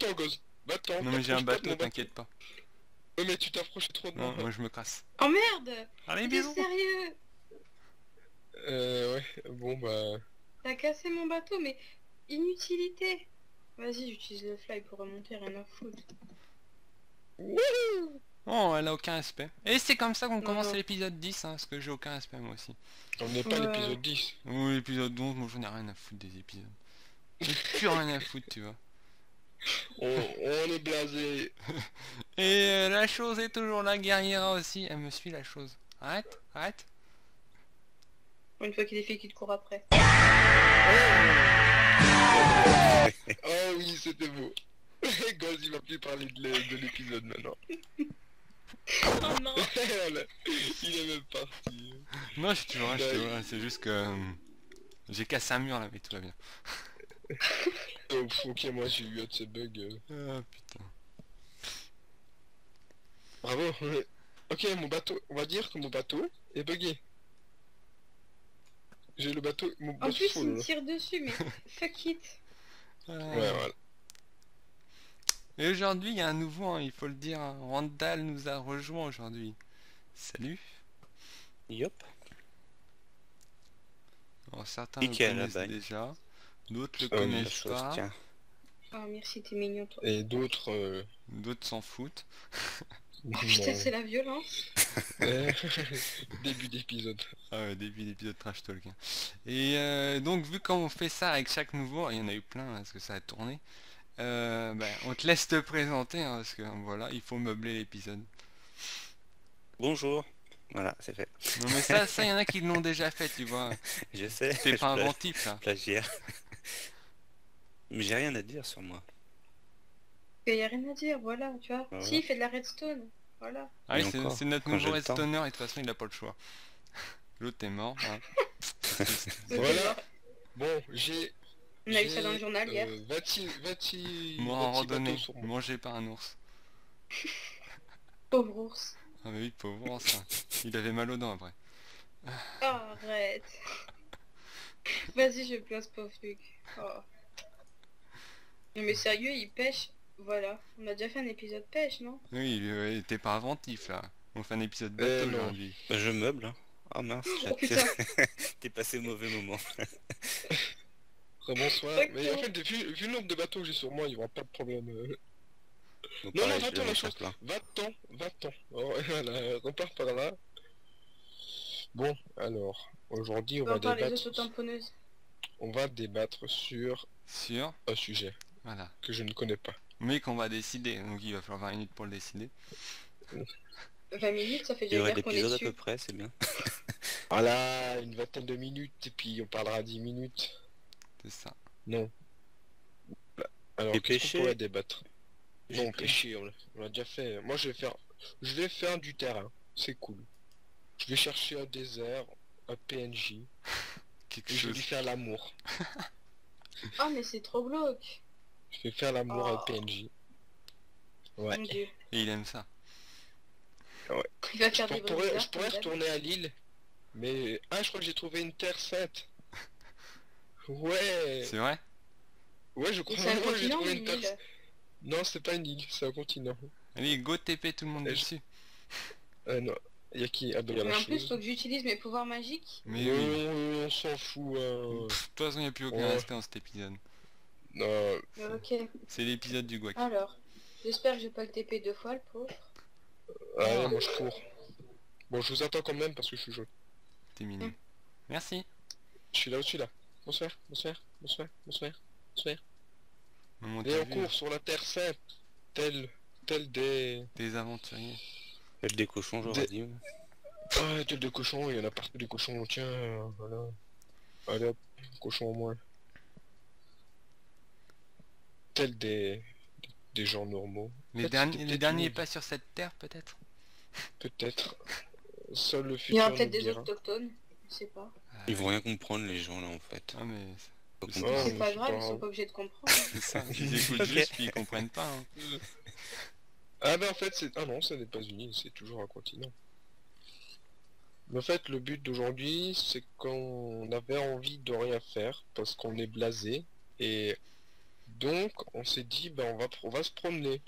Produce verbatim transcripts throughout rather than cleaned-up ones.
Va-t'en, gosse. Va-t'en. Non mais j'ai un t'approches pas de bateau, mon t'inquiète pas. Ouais, mais tu t'approches trop de Non, moi. moi je me casse. Oh merde! Allez, T'es bisous. sérieux? Euh, ouais. Bon, bah... T'as cassé mon bateau, mais inutilité. Vas-y, j'utilise le fly pour remonter, rien à foutre. Wouhou. Oh, elle a aucun respect. Et c'est comme ça qu'on Non, commence non. l'épisode dix, hein, parce que j'ai aucun respect moi aussi. On n'est pas Ouais. l'épisode dix. Ou l'épisode onze, moi j'en ai rien à foutre des épisodes. J'ai plus rien à foutre, tu vois. On, on est blasé. Et euh, la chose est toujours là, guerriera aussi. Elle me suit la chose. Arrête, arrête. Une fois qu'il y a des filles qui te courent après. Oh oui, c'était beau. Goz, il va plus parler de l'é- de l'épisode maintenant. Oh non! Voilà. Il est même parti. Non, je suis toujours là, je suis toujours là. C'est juste que... euh, j'ai cassé un mur là, mais tout va bien. Oh, pff, ok, moi j'ai eu un de ces bugs. euh. Ah putain. Bravo. Ok, mon bateau, on va dire que mon bateau est bugué. J'ai le bateau, mon En bateau plus, il full. me tire dessus, mais fuck it. Ah. Ouais, voilà. Et aujourd'hui, il y a un nouveau, hein, il faut le dire. hein. Randall nous a rejoint aujourd'hui. Salut. Yop. Alors, certains Nickel, le connaissent bah. déjà, d'autres le Ah oui, La connaissent chose, pas, tiens. Oh merci, t'es mignon toi. Et d'autres... Euh... d'autres s'en foutent. Oh putain, c'est la violence. Euh, Début d'épisode. Ah ouais, début d'épisode Trash Talk. hein. Et euh, donc, vu qu'on fait ça avec chaque nouveau, il y en a eu plein hein, parce que ça a tourné, euh, bah, on te laisse te présenter hein, parce que voilà, il faut meubler l'épisode. Bonjour. Voilà, c'est fait. Non mais ça, ça, il y en a qui l'ont déjà fait, tu vois. Je sais. C'est je pas pla- inventif là. Plagiaire. Mais j'ai rien à dire sur moi. Il y a rien à dire, voilà, tu vois. Voilà. Si, il fait de la redstone, voilà. Ah oui, Et c'est encore, c'est notre quand nouveau j'ai le temps. redstoner et de toute façon, il a pas le choix. L'autre est mort. hein. Voilà. Bon, j'ai... On a eu j'ai, ça dans le journal hier. Euh, vingt-six, vingt-six, Mort en vingt-six randonnée, bateaux sur moi. mangé par un ours. Pauvre ours. Ah mais oui, pauvre ours. hein. Il avait mal aux dents après. Oh, arrête. Vas-y, je place pauvre truc. Oh. Non mais sérieux, il pêche. Voilà. On a déjà fait un épisode pêche, non? Oui, euh, t'es pas inventif là. On fait un épisode Euh, bateau non. aujourd'hui. Bah, je meuble. Hein. Oh mince, Oh putain. t'es passé au mauvais moment. Bonsoir. D'accord. Mais en fait, vu, vu le nombre de bateaux que j'ai sur moi, il y aura pas de problème. euh. Donc, Non, non, pareil, je va-t'en vais la en chose. faire plein. Va-t'en, va-t'en. Oh, voilà, repars par là. Bon, alors, aujourd'hui, on va Encore les débattre... autotamponneuses. On va débattre sur Sûr. un sujet Voilà. que je ne connais pas. Mais qu'on va décider. Donc il va falloir vingt minutes pour le décider. vingt minutes, ça fait Il y déjà aurait une heure qu'on est d'épisodes à dessus. peu près, c'est bien. Voilà, une vingtaine de minutes, et puis on parlera dix minutes. C'est ça. Non. Alors, Et qu'est-ce pêcher qu'on pourrait débattre? J'ai Non, pris. pêcher, on l'a on l'a déjà fait. Moi, je vais faire... Je vais faire du terrain. C'est cool. Je vais chercher un désert, un P N J, Quelque et je vais chose. lui faire l'amour. Oh mais c'est trop glauque. Je vais faire l'amour à un Oh. P N J. Ouais. Mon dieu. Et il aime ça. Il va Je faire des pour- pourrais, briseurs, je pourrais comme d'hab. retourner à Lille, mais... Ah, je crois que j'ai trouvé une terre sainte. Ouais. C'est vrai? Ouais, je Et crois c'est un vraiment que j'ai continent ou trouvé une une terre... île? Non, c'est pas une île, c'est un continent. Allez, go T P tout le monde Et je- dessus. Euh, non. Y'a qui? Ah, bah, y'a Mais la en plus, chose. faut que j'utilise mes pouvoirs magiques. Mais Non, oui. on s'en fout. Hein. Pff, de toute façon, il n'y a plus aucun Ouais. respect dans cet épisode. Non, Euh, Ok. C'est l'épisode du guac. Alors. J'espère que j'ai pas le T P deux fois, le pauvre. allez, moi je cours. Bon, je vous attends quand même parce que je suis jaune. T'es mignon. Mm. Merci. Je suis là où je suis là. Bonsoir, bonsoir, bonsoir, bonsoir, bonsoir. Maman, Et t'as on vu, court sur la terre sainte, tel, tel des... des aventuriers. Faites des cochons, j'aurais dit. Ah, tel des cochons, il y en a partout des cochons, tiens, euh, voilà. Allez hop, cochon au moins. Tel des... des gens normaux. Les, Peut-être derniers, c'était les peut-être derniers une- pas sur cette terre, peut-être? Peut-être. Seul le Il y futur aura nous peut-être des dira. autochtones. Je sais pas. Ils vont rien comprendre, les gens, là, en fait. Ah mais Faut c'est- comprendre. Oh, C'est mais pas c'est grave, pas ils sont grave. pas obligés de comprendre. c'est ça. Ils écoutent Ok. juste puis ils comprennent pas. hein. Ah mais en fait c'est... Ah non, ce n'est pas une île, c'est toujours un continent. Mais en fait le but d'aujourd'hui c'est qu'on avait envie de rien faire parce qu'on est blasé et Donc on s'est dit bah on va on va se promener.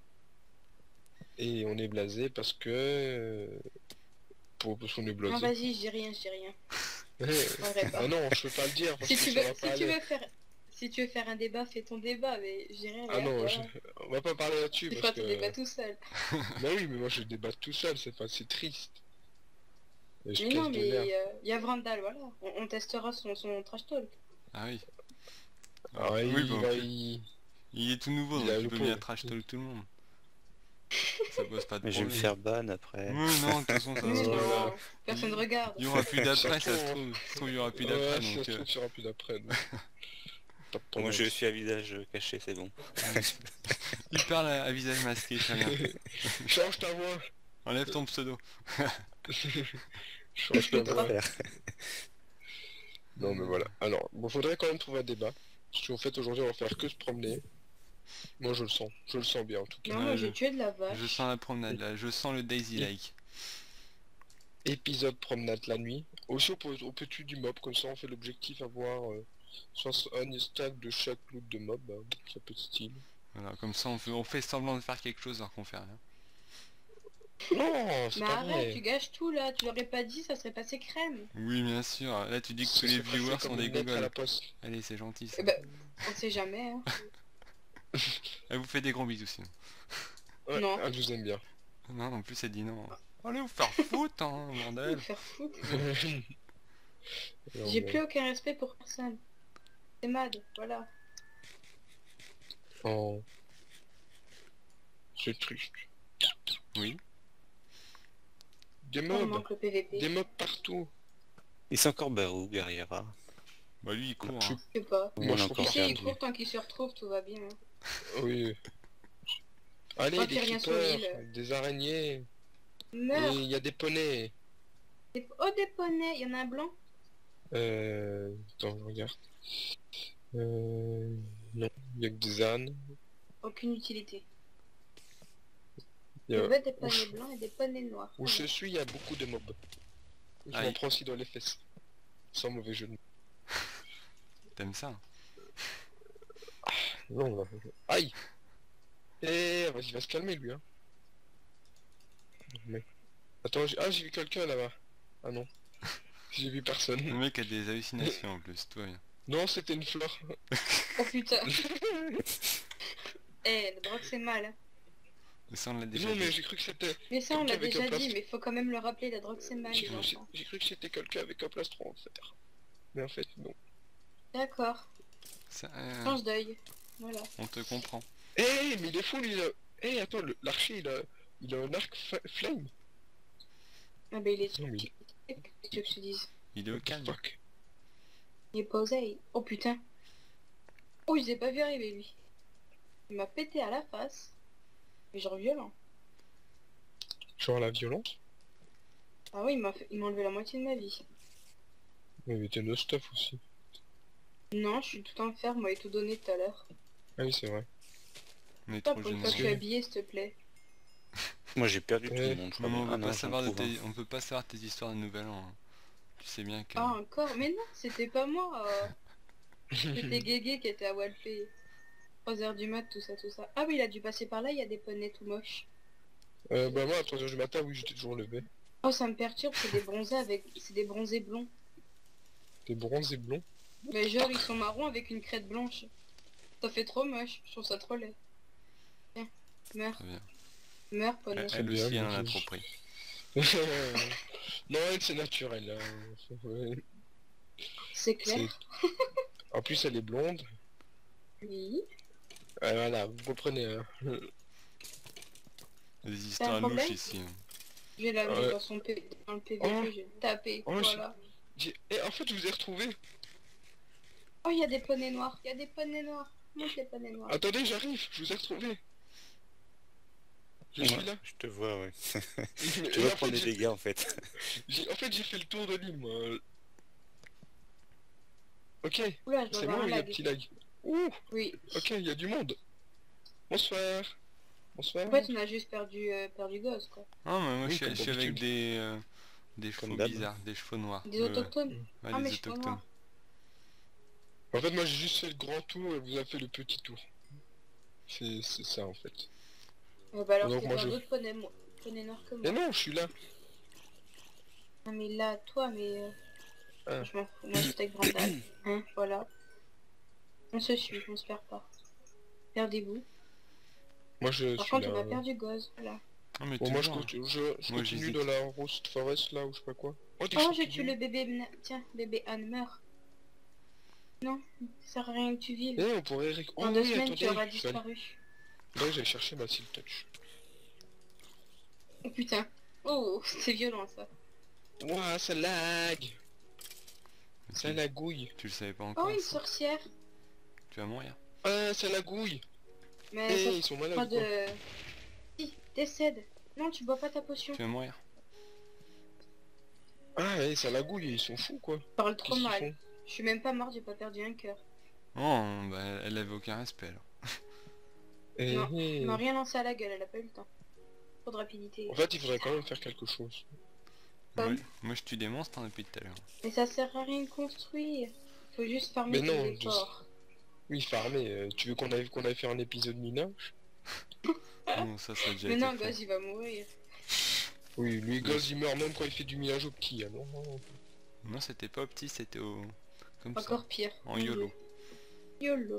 Et on est blasé parce que euh, pour parce qu'on est Non, blasé. vas-y, je dis rien, je dis rien. Ouais. Je parlerai pas. Ah non, je peux pas le dire parce Si que tu ça veux, va si pas tu aller. veux faire, si tu veux faire un débat, fais ton débat, mais je dirais Ah rien. non, voilà. je... on va pas parler là-dessus Tu parce feras ton débat que... tout seul. Bah oui, mais moi je débat tout seul, c'est pas c'est triste. Et je Mais casse non, de l'air. mais il y a Vrandal, voilà. On, on testera son, son trash talk. Ah oui. Ah, oui, il, bah, va, en plus, il... il est tout nouveau, il donc a il le peut pauvre. bien trash talk tout le monde. Ça pose pas de Mais je vais me problème. faire ban après. Oui, non, de toute façon, ça Mais se trouve. Voilà. non, personne ne regarde. Il y aura plus d'après, ça se trouve, trouve. Ça se trouve, il y aura plus Ouais, d'après, si ça donc... se euh, trouve, il y aura plus d'après. donc. Pas de Moi problème. je suis à visage caché, c'est bon. Il parle à, à visage masqué, très bien. Change ta voix. Enlève ton pseudo. Change ta Le voix. trois. Faire. Non mais voilà. Alors, bon, faudrait quand même trouver un débat. Parce qu'en fait aujourd'hui on va faire que se promener. Moi je le sens. Je le sens bien en tout cas. Non, Ouais, moi je- j'ai tué de la vache. Je sens la promenade, là. Je sens le Daisy Like. Épisode promenade la nuit. Aussi on peut, on peut tuer du mob, comme ça on fait l'objectif avoir euh, soixante stack de chaque loot de mob, hein. Ça peut être style. Voilà, comme ça, on fait, on fait semblant de faire quelque chose alors qu'on fait rien. Non, c'est Mais pas arrête, vrai. tu gâches tout là, tu l'aurais pas dit, ça serait passé crème. Oui, bien sûr. Là, tu dis que Ça tous les s'est passé viewers comme sont des une lettre à gogoles. la poste. Allez, c'est gentil, ça. Eh ben, on sait jamais, hein. Elle vous fait des gros bisous, sinon. Ouais, Non. elle vous aime bien. Non, en plus, elle dit non. Allez vous faire foutre, hein, Faut bordel. me faire foutre. Alors, J'ai bon. plus aucun respect pour personne. C'est mad, voilà. Oh. C'est triste. Oui. Des On mobs. manque le P V P. Des mobs partout. Il s'est encore barou, Guerriera. Bah, lui, il court. Je- Hein. Je sais pas. Moi, Moi je j'ai trouve Tu encore sais, il perdu. court tant qu'il se retrouve, tout va bien. hein. Oui. Allez, Moi des qui reviens sur creepers, l'île. des araignées. Et Meurs. il y a des poneys. Des- Oh, des poneys, il y en a un blanc. Euh... Attends, je regarde. Euh... Non, il y a que des ânes. Aucune utilité. Il y Je a... veux des poneys Ouf. blancs et des poneys noirs. Où je suis, il y a beaucoup de mobs. Je m'en Aïe. prends aussi dans les fesses. Sans mauvais jeu de mots. T'aimes ça? Non, là. Aïe. Eh, vas-y, il va se calmer lui, hein. Mais... Attends, j'ai... ah, j'ai vu quelqu'un là-bas. Ah non. J'ai vu Le personne. mec a des hallucinations en plus, toi. Non, c'était une fleur. Oh putain. Eh, la drogue c'est mal. hein. Ça, on l'a déjà Non, mais dit. j'ai cru que c'était... Mais ça on Quelqu'un l'a avec déjà un dit, plastron. mais faut quand même le rappeler, la drogue c'est mal J'ai les cru, enfants. j'ai cru que c'était quelqu'un avec un plastron en fait. Mais en fait, non. D'accord, Ça, euh, change d'œil. Voilà. on te comprend. Eh, mais il est fou, lui, là. Eh, attends, le- l'archer, il a... il a un arc fa- flame. Ah bah il est... Non, mais... Qu'est-ce que tu veux que je te dise? Il est au What the calme. fuck. Il est posé. Oh putain. Oh, je l'ai pas vu arriver lui. Il m'a pété à la face. Mais genre violent. Genre la violence. Ah oui, il m'a fait... il m'a enlevé la moitié de ma vie. Mais il était no stuff aussi. Non, je suis tout en fer, moi, et tout donné tout à l'heure. Ah oui, c'est vrai. On est Toi, trop pour une fois que généreux. tu es habillé, s'il te plaît. Moi j'ai perdu tout Ouais. le monde, je crois. Non, mais on Ah veut non, pas j'en savoir de trouve un. tes... on peut pas savoir tes histoires de nouvel an. hein. Tu sais bien que... Ah, encore? Mais non, c'était pas moi. euh. C'était Guégué qui était à Walpé. trois heures du mat, tout ça, tout ça. Ah oui, il a dû passer par là, il y a des poneys tout moches. euh, bah moi, à trois heures du matin, oui, j'étais toujours levé. Oh, ça me perturbe, c'est des bronzés avec... C'est des bronzés blonds. T'es bronze et blond. Mais genre, ils sont marrons avec une crête blanche. Ça fait trop moche, je trouve ça trop laid. Tiens, meurs, Très bien. meurs, poney. Elle, Très elle bien, aussi, elle en a merci. trop pris. Non, elle, c'est naturel. Hein. Ouais. C'est clair. C'est- En plus, elle est blonde. Oui. Euh, voilà, vous comprenez. Hein. Il y a des histoires problème louches ici. hein. Je vais la Ouais. mettre dans son P... dans le P V P, Oh. je vais le taper. Oh, Voilà. J'ai- Eh, en fait, je vous ai retrouvé. Oh, il y a des poneys noirs, il y a des poneys noirs. Monte les poneys noirs. Attendez, j'arrive, je vous ai retrouvé. Je Ouais, suis là. Je te vois, ouais. Et Tu en vas fait, prendre des j'ai- dégâts en fait. j'ai- En fait, j'ai fait le tour de l'île, moi. Ok, Oula, je dois c'est avoir bon, un il y a lag. petit lag. Ouh, Oui. ok, il y a du monde. Bonsoir. Bonsoir. En fait, on a juste perdu, euh, perdu gosse, quoi. Ah, mais moi Oui, je suis, comme je suis avec d'habitude. des, euh, des chevaux Comme d'hab. bizarres, des chevaux noirs. Des Euh, autochtones. ouais, Ah, des mais chevaux autochtones. noirs. En fait, moi j'ai juste fait le grand tour et vous avez fait le petit tour. C'est c'est ça en fait. Euh, bah alors Donc, c'est moi, pas je- d'autres poneys mo- poneys noirs que Mais moi. non, je suis là. Non mais là, toi, mais... euh, Ah. Je m'en fous, moi je suis avec Brandal. Hein, voilà. On se suit, on se perd pas. Perdez-vous. Moi je Par suis contre, là. on a ouais. perdu Goz, voilà. Non mais Bon, moi je, toujours. continue- je, je Moi, continue j'hésite. dans la Rust Forest là ou je sais pas quoi. Oh, des Oh, champignons. j'ai tué le bébé... Na- Tiens, bébé Anne meurt. Non, ça sert à rien que tu vives. Eh, on pourrait... réc- Oh Dans deux oui, semaines, attendez, tu auras je vais aller- disparu. Là, j'allais chercher ma Seal Touch. Oh putain. Oh, c'est violent ça. Ouah, ça lag. Mais Ça tu, lagouille. tu le savais pas Oh, encore. une ça. sorcière. Tu vas mourir. Ah, ça lagouille. Mais Eh, ça ils sont fera malades quoi. de... Si, décède. Non, tu bois pas ta potion. Tu vas mourir. Ah, eh, ça lagouille, ils sont fous quoi. Tu parles trop Qu'est-ce qu'ils mal. font? Je suis même pas mort, j'ai pas perdu un cœur. Oh, bah elle avait aucun respect alors. Eh, Non, eh. Elle m'a rien lancé à la gueule, elle a pas eu le temps. Trop de rapidité. En fait, il faudrait quand même faire quelque chose. Moi, Comme- moi je tue des monstres hein, depuis tout à l'heure. Mais ça sert à rien de construire. Faut juste farmer Mais tes non, efforts. Oui, farmer. euh, tu veux qu'on avait qu'on avait fait un épisode minage? Non, ça, ça a déjà Mais été non, fait. Goz, il va mourir. Oui, lui, Goz, il meurt même quand il fait du minage au petit. Ah non, non, non. Non, c'était pas au petit, c'était au... Comme Encore ça. pire. En YOLO. YOLO.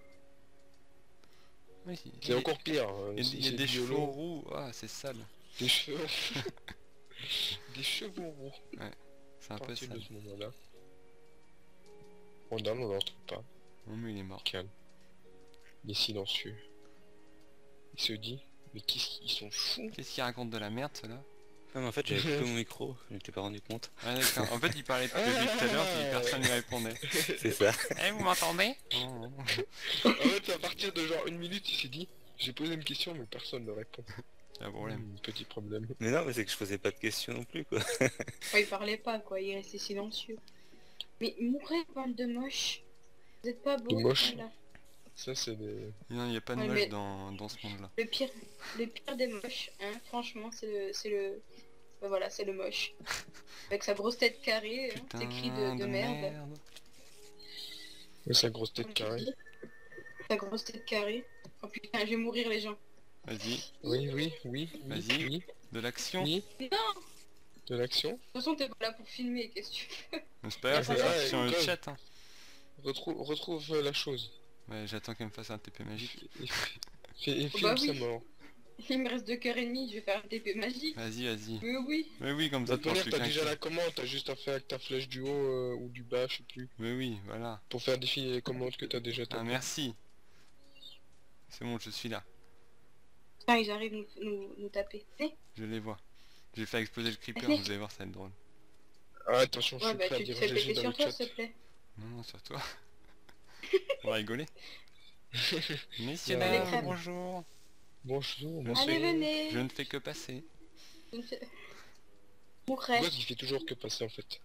Oui, C'est il y a- encore pire. hein, Il y a, si il y a c'est des du cheveux YOLO. roux. Ah, c'est sale. Des cheveux. Des cheveux roux. C'est un À peu partir de sale. ce moment-là. Randall, on l'entend pas. Non, mais il est mort. Calme. Il est silencieux. Il se dit, mais qu'est-ce qu'ils sont fous. Qu'est-ce qu'il raconte de la merde, ceux-là? Non mais en fait j'avais coupé mon micro, je m'étais pas rendu compte. Ah d'accord. En fait, il parlait de lui tout à l'heure, puis personne lui répondait. C'est ça. Eh, vous m'entendez? Non, non. En fait, à partir de genre une minute, il s'est dit, j'ai posé une question, mais personne ne répond. C'est un problème. Hmm, petit problème. Mais non mais c'est que je posais pas de questions non plus quoi. Ouais, il parlait pas, quoi. Il restait silencieux. Mais mourrez, bande de moches. Vous êtes pas beaux. De moches. Voilà. Ça, c'est des... Non, il n'y a pas de Ouais, moche mais- dans, dans ce monde-là. Le pire, le pire des moches, hein, franchement, c'est le, c'est le, ben voilà, c'est le moche. Avec sa grosse tête carrée, hein, Putain ses cris de, de merde. Ouais, sa grosse tête carrée. Sa grosse tête carrée. Oh putain, je vais mourir les gens. Vas-y, Oui, oui, oui, oui, Vas-y. oui, de l'action. oui. Non. De l'action. De toute façon, t'es pas là pour filmer, qu'est-ce que tu fais? Mais c'est pas grave, Ah, ça ouais, sera sur le gosse. chat. Hein. Retrouve, retrouve euh, la chose. Ouais, j'attends qu'elle me fasse un T P magique. Et, et, et Oh, filme bah sa oui. mort. Il me reste deux cœurs et demi, je vais faire un T P magique. Vas-y, vas-y. Mais oui. Mais oui, comme De ça, toute pour manière, le t'as truc déjà inquiet. la commande, t'as juste à faire avec ta flèche du haut euh, ou du bas, je sais plus. Mais oui, voilà. Pour faire défiler les commandes que t'as déjà Ah, tapées. merci. C'est bon, je suis là. Putain, ils arrivent nous, nous, nous taper. Eh, Je les vois. J'ai fait exploser le creeper, Allez. vous allez voir, ça va être drôle. Ah, attention, je ouais, suis bah prêt à tu te dire fais G G péter dans sur le toi, chat. s'il te plaît. Non, non, sur toi. On va rigoler. Messieurs, Allez, dames, crème. bonjour. Bonjour, Allez, bonsoir. Allez, venez. Je ne fais que passer. Je ne fais- Mourrai. Ouais, il fait toujours que passer en fait.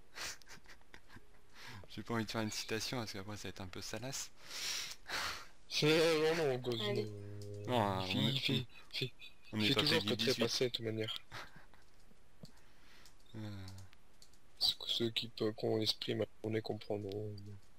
J'ai pas envie de faire une citation parce qu'après ça va être un peu salace. Non, non, Goz, Allez. non. Non, hein, il on fait, est- il fait, il fait, On il est fait pas toujours Peggy que très dix-huit. passer de toute manière. Euh, Ce- Ceux qui peuvent, qui ont l'esprit, on les comprendront.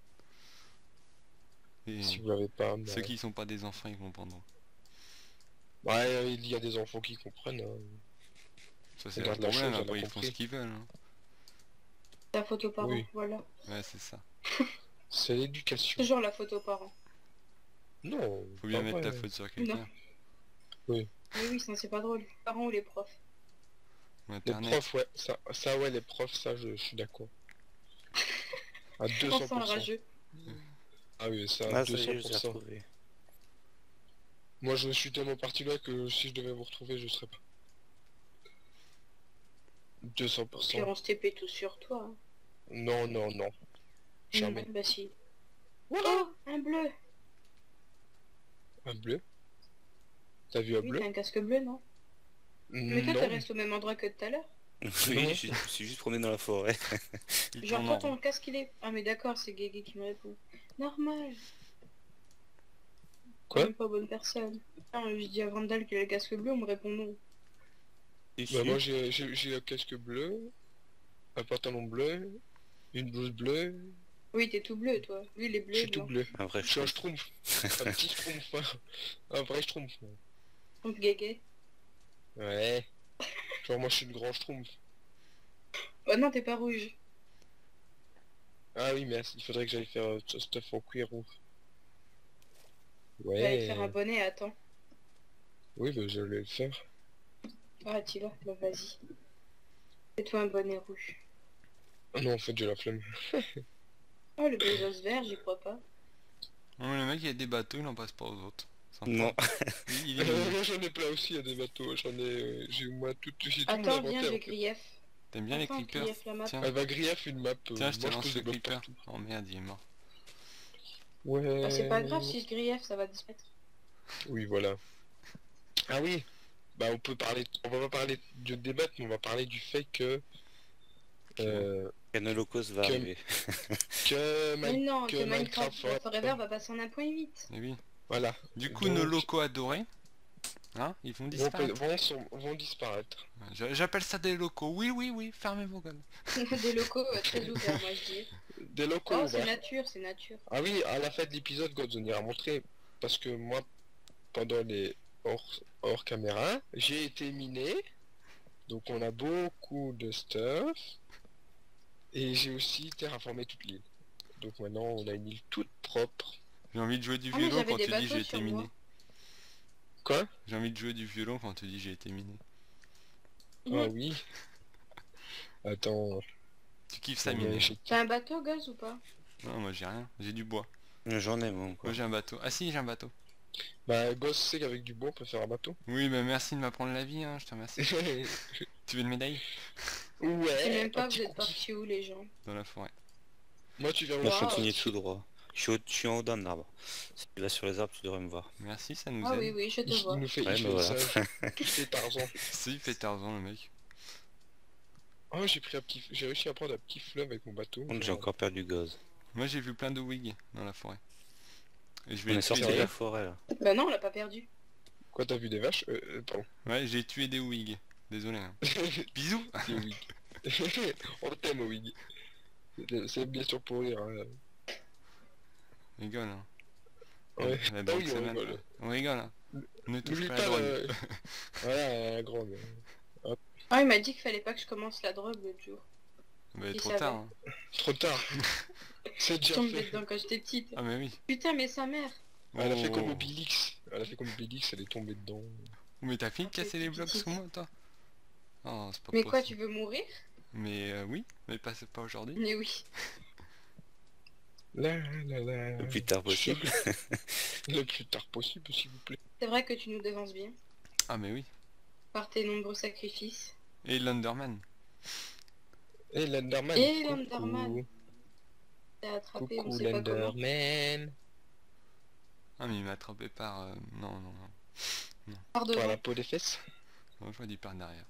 et Si vous l'avez pas, bah... ceux qui sont pas des enfants, ils comprendront. Ouais, il y a des enfants qui comprennent. hein. Ça c'est le Regarde la problème, chose, elle a après ils font compris. ce qu'ils veulent. Hein. La photo parent, Oui. voilà. Ouais, c'est ça. C'est l'éducation. Toujours la photo parent. Non, Faut bien pas mettre vrai. ta faute sur quelqu'un. Mais oui, ça c'est pas drôle. Les parents ou les profs. Ou Les Internet. profs, ouais, ça, ça ouais, les profs, ça, je, je suis d'accord. À On sent deux cents pour cent. rageux. Ah oui, ça, Ah à ça y est, je l'ai deux cents pour cent. retrouvé. Moi, je suis tellement parti là que si je devais vous retrouver, je serais pas. deux cents pour Puis cent. on se T P tout sur toi. hein. Non, non, non. Jamais. Mm, bah si. Oh, un bleu. Un bleu. T'as vu un Oui, bleu? t'as un casque bleu, non? Mais toi, Non. tu restes au même endroit que tout à l'heure. Oui, je suis, je suis juste promené dans la forêt. Ils Genre, tournent toi, en ton rond. casque, il est... Ah, mais d'accord, c'est Guégué qui me répond. Normal. Quoi? Même pas bonne personne. Ah, je dis à Vandal qu'il a le casque bleu, on me répond non. Si, Bah, si. moi, j'ai j'ai- j'ai un casque bleu, un pantalon bleu, une blouse bleue, Oui, t'es tout bleu, toi. Lui, il est Je bleu et suis tout blanc. bleu. Un vrai Je suis un schtroumpf. schtroumpf. Un petit schtroumpf. hein. Un vrai schtroumpf. moi. Trompe guégué. Ouais. Genre moi je suis le grand schtroumpf. Oh non, t'es pas rouge. Ah oui, mais il faudrait que j'aille faire euh, ce stuff en cuir rouge. J'allais te faire un Ouais. bonnet, attends. Oui, bah je vais le faire. Ah, tu l'as, bah vas-y. Fais-toi un bonnet rouge. Ah non, en fait j'ai la flemme. Oh, le bezos vert, j'y crois pas. Ouais, le mec il a des bateaux, il en passe pas aux autres. Sympa. Non. Il, il est mignon. Moi j'en ai plein aussi, il y a des bateaux. J'en ai... euh, J'ai moi tout, j'ai tout mon Attends, viens, inventaire. j'ai en fait. grief. T'aimes bien les Enfin, creepers? grief la map. Tiens, Elle va grief une map. euh, tiens, je te moi je lance pose le des blocs creeper. partout. Oh merde, il est mort. Ouais. Bah, c'est pas grave, si je grief, ça va disparaître. Oui, voilà. Ah oui. Bah on peut parler... On va pas parler de débattre, mais on va parler du fait que... Euh, Canolocos va Que- arriver. que... Mais Min- non, que que Minecraft Minecraft Forever va passer en un point huit. Et oui. Voilà. Du coup, Donc, nos locaux adorés, hein, ils vont Vont, disparaître. vont, sont- vont disparaître. J'a- J'appelle ça des locaux. Oui, oui, oui, fermez vos gueules. Des locaux euh, très ouverts, moi je dis. Des locaux, Oh, c'est ouais. nature, c'est nature. Ah oui, à la fin de l'épisode, God on ira montrer. Parce que moi, pendant les hors, hors caméra, j'ai été miné. Donc on a beaucoup de stuff. Et j'ai aussi terraformé toute l'île. Donc maintenant on a une île toute propre. J'ai envie de jouer du Ah, mais violon j'avais quand des tu dis bateaux j'ai été sur miné. moi. Quoi? J'ai envie de jouer du violon quand tu dis j'ai été miné. Ah oui. Attends. Tu kiffes ça on va miner? chez- T'as un bateau, Goz, ou pas? Non, moi j'ai rien. J'ai du bois. J'en ai mon quoi. Moi j'ai un bateau. Ah si, j'ai un bateau. Bah Goss sait qu'avec du bois on peut faire un bateau. Oui, bah merci de m'apprendre la vie, hein, je te remercie. Tu veux une médaille? Ouais. Je sais même un pas, petit vous êtes cookie. partis où, les gens? Dans la forêt. Moi tu verras où Moi je je Wow. suis continue parti. tout droit. Je suis, au- je suis en haut d'un arbre. Si tu vas sur les arbres, tu devrais me voir. Merci, ça nous Ah aide. oui, oui, je te Il, vois. il nous fait, Ouais, il bah fait voilà. ça. Il fait Tarzan. Si, il fait Tarzan le mec. Oh j'ai pris un petit, j'ai réussi à prendre un petit fleuve avec mon bateau. Par contre, j'ai genre. encore perdu Goz. Moi j'ai vu plein de wigs dans la forêt. Et je On vais est les sorti tuer de des... la forêt là. Bah non, on l'a pas perdu. Quoi t'as vu des vaches euh, euh, Pardon. Ouais, j'ai tué des wigs. Désolé. Hein. Bisous. Des Wig. On t'aime Wig. C'est- C'est bien sûr pour rire. Hein. Rigole. Hein. Ouais. La Ah banque, oui, c'est on mal. rigole. On rigole. Hein. Ne touche N'oublie pas pas la drogue. le... Voilà, la grande. Ah, il m'a dit qu'il fallait pas que je commence la drogue l'autre jour. Bah, Il trop savait. tard. Hein. Trop tard. C'est Je déjà tombais fait. dedans quand j'étais petite. Ah mais oui. Putain, mais sa mère. Elle a fait comme Oh. Obélix. Elle a fait comme Obélix, elle est tombée dedans. Mais t'as fini de Ah, casser c'est les blocs petite. sous moi, toi? Oh, c'est pas Mais quoi, possible. tu veux mourir? Mais euh, oui, mais pas, pas aujourd'hui. Mais oui. Là, là, là. Le plus tard possible. Le plus tard possible, s'il vous plaît. C'est vrai que tu nous devances bien. Ah mais oui. Par tes nombreux sacrifices. Et l'Underman. Et l'Enderman. Et coucou. l'Enderman. T'as attrapé, on Coucou sait pas comment. l'Enderman. Ah mais il m'a attrapé par... euh, Non, non, non. Par Par devant. la peau des fesses. Moi je vois du par derrière.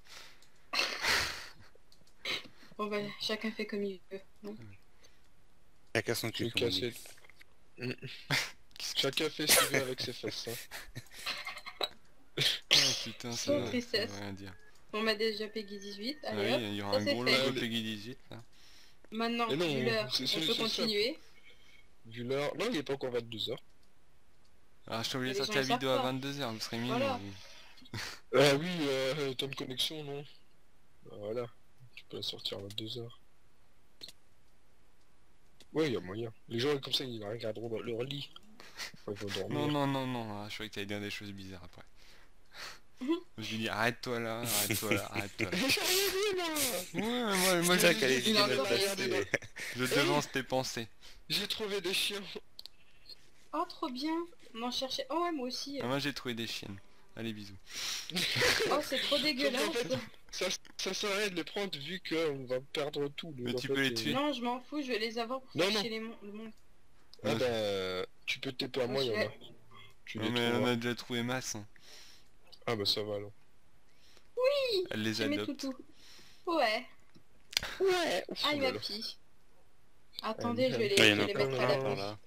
Bon bah, chacun fait comme il veut. Non Chacun son Je cul, vais comme on dit. casser. Mm. Chacun fait ce qu'il veut avec ses fesses. Hein. Oh putain, ça, Sans ça tristesse. veut rien dire. On m'a déjà Peggy dix-huit. Ah Allez oui, hop. il y aura ça, un c'est gros fait. logo Allez. Peggy dix-huit là. Maintenant, Mais non, vu l'heure, c'est- on c'est- peut c'est ça. continuer. Vu l'heure. Non, il est pas encore vingt-deux heures. Alors je t'oblige Mais de les sortir la gens, ils vidéo à savent pas. vingt-deux heures, vous serez mignons. Voilà. Ah oui, euh, temps de connexion, non. Ah, voilà. Tu peux la sortir à vingt-deux heures. Ouais, il y a moyen. Les gens comme ça, ils la regarderont dans leur lit. Quand ils vont dormir. Non, non, non, non, ah, je croyais que t'allais dire des choses bizarres après. Je lui dis arrête-toi là, arrête-toi là, arrête-toi là. J'ai rien dit, moi. Ouais, mais moi, moi Putain, je, qu'elle est Il vite a de encore regardé passer. je devance tes pensées. J'ai trouvé des chiens. Oh, trop bien. On en cherchait. Oh ouais, moi aussi. Ah, moi j'ai trouvé des chiennes. Allez, bisous. Oh, c'est trop dégueulasse. En fait, ça, ça sert à rien de les prendre vu qu'on va perdre tout. Mais Donc, tu en peux fait, les euh, tuer. Non, je m'en fous, je vais les avoir pour Non, faire non. chier les mon- le monde. Ah bah, tu peux taper à moi, il y en a. Tu Non les mais on trouveras. a déjà trouvé masse. hein. Ah bah ça va alors. Elle les J'ai mes adopte. toutous. Ouais. Ouais. Ah, il m'a pis. Attendez, je vais les, Ouais, il y je en vais a les plein mettre à par l'abri. là.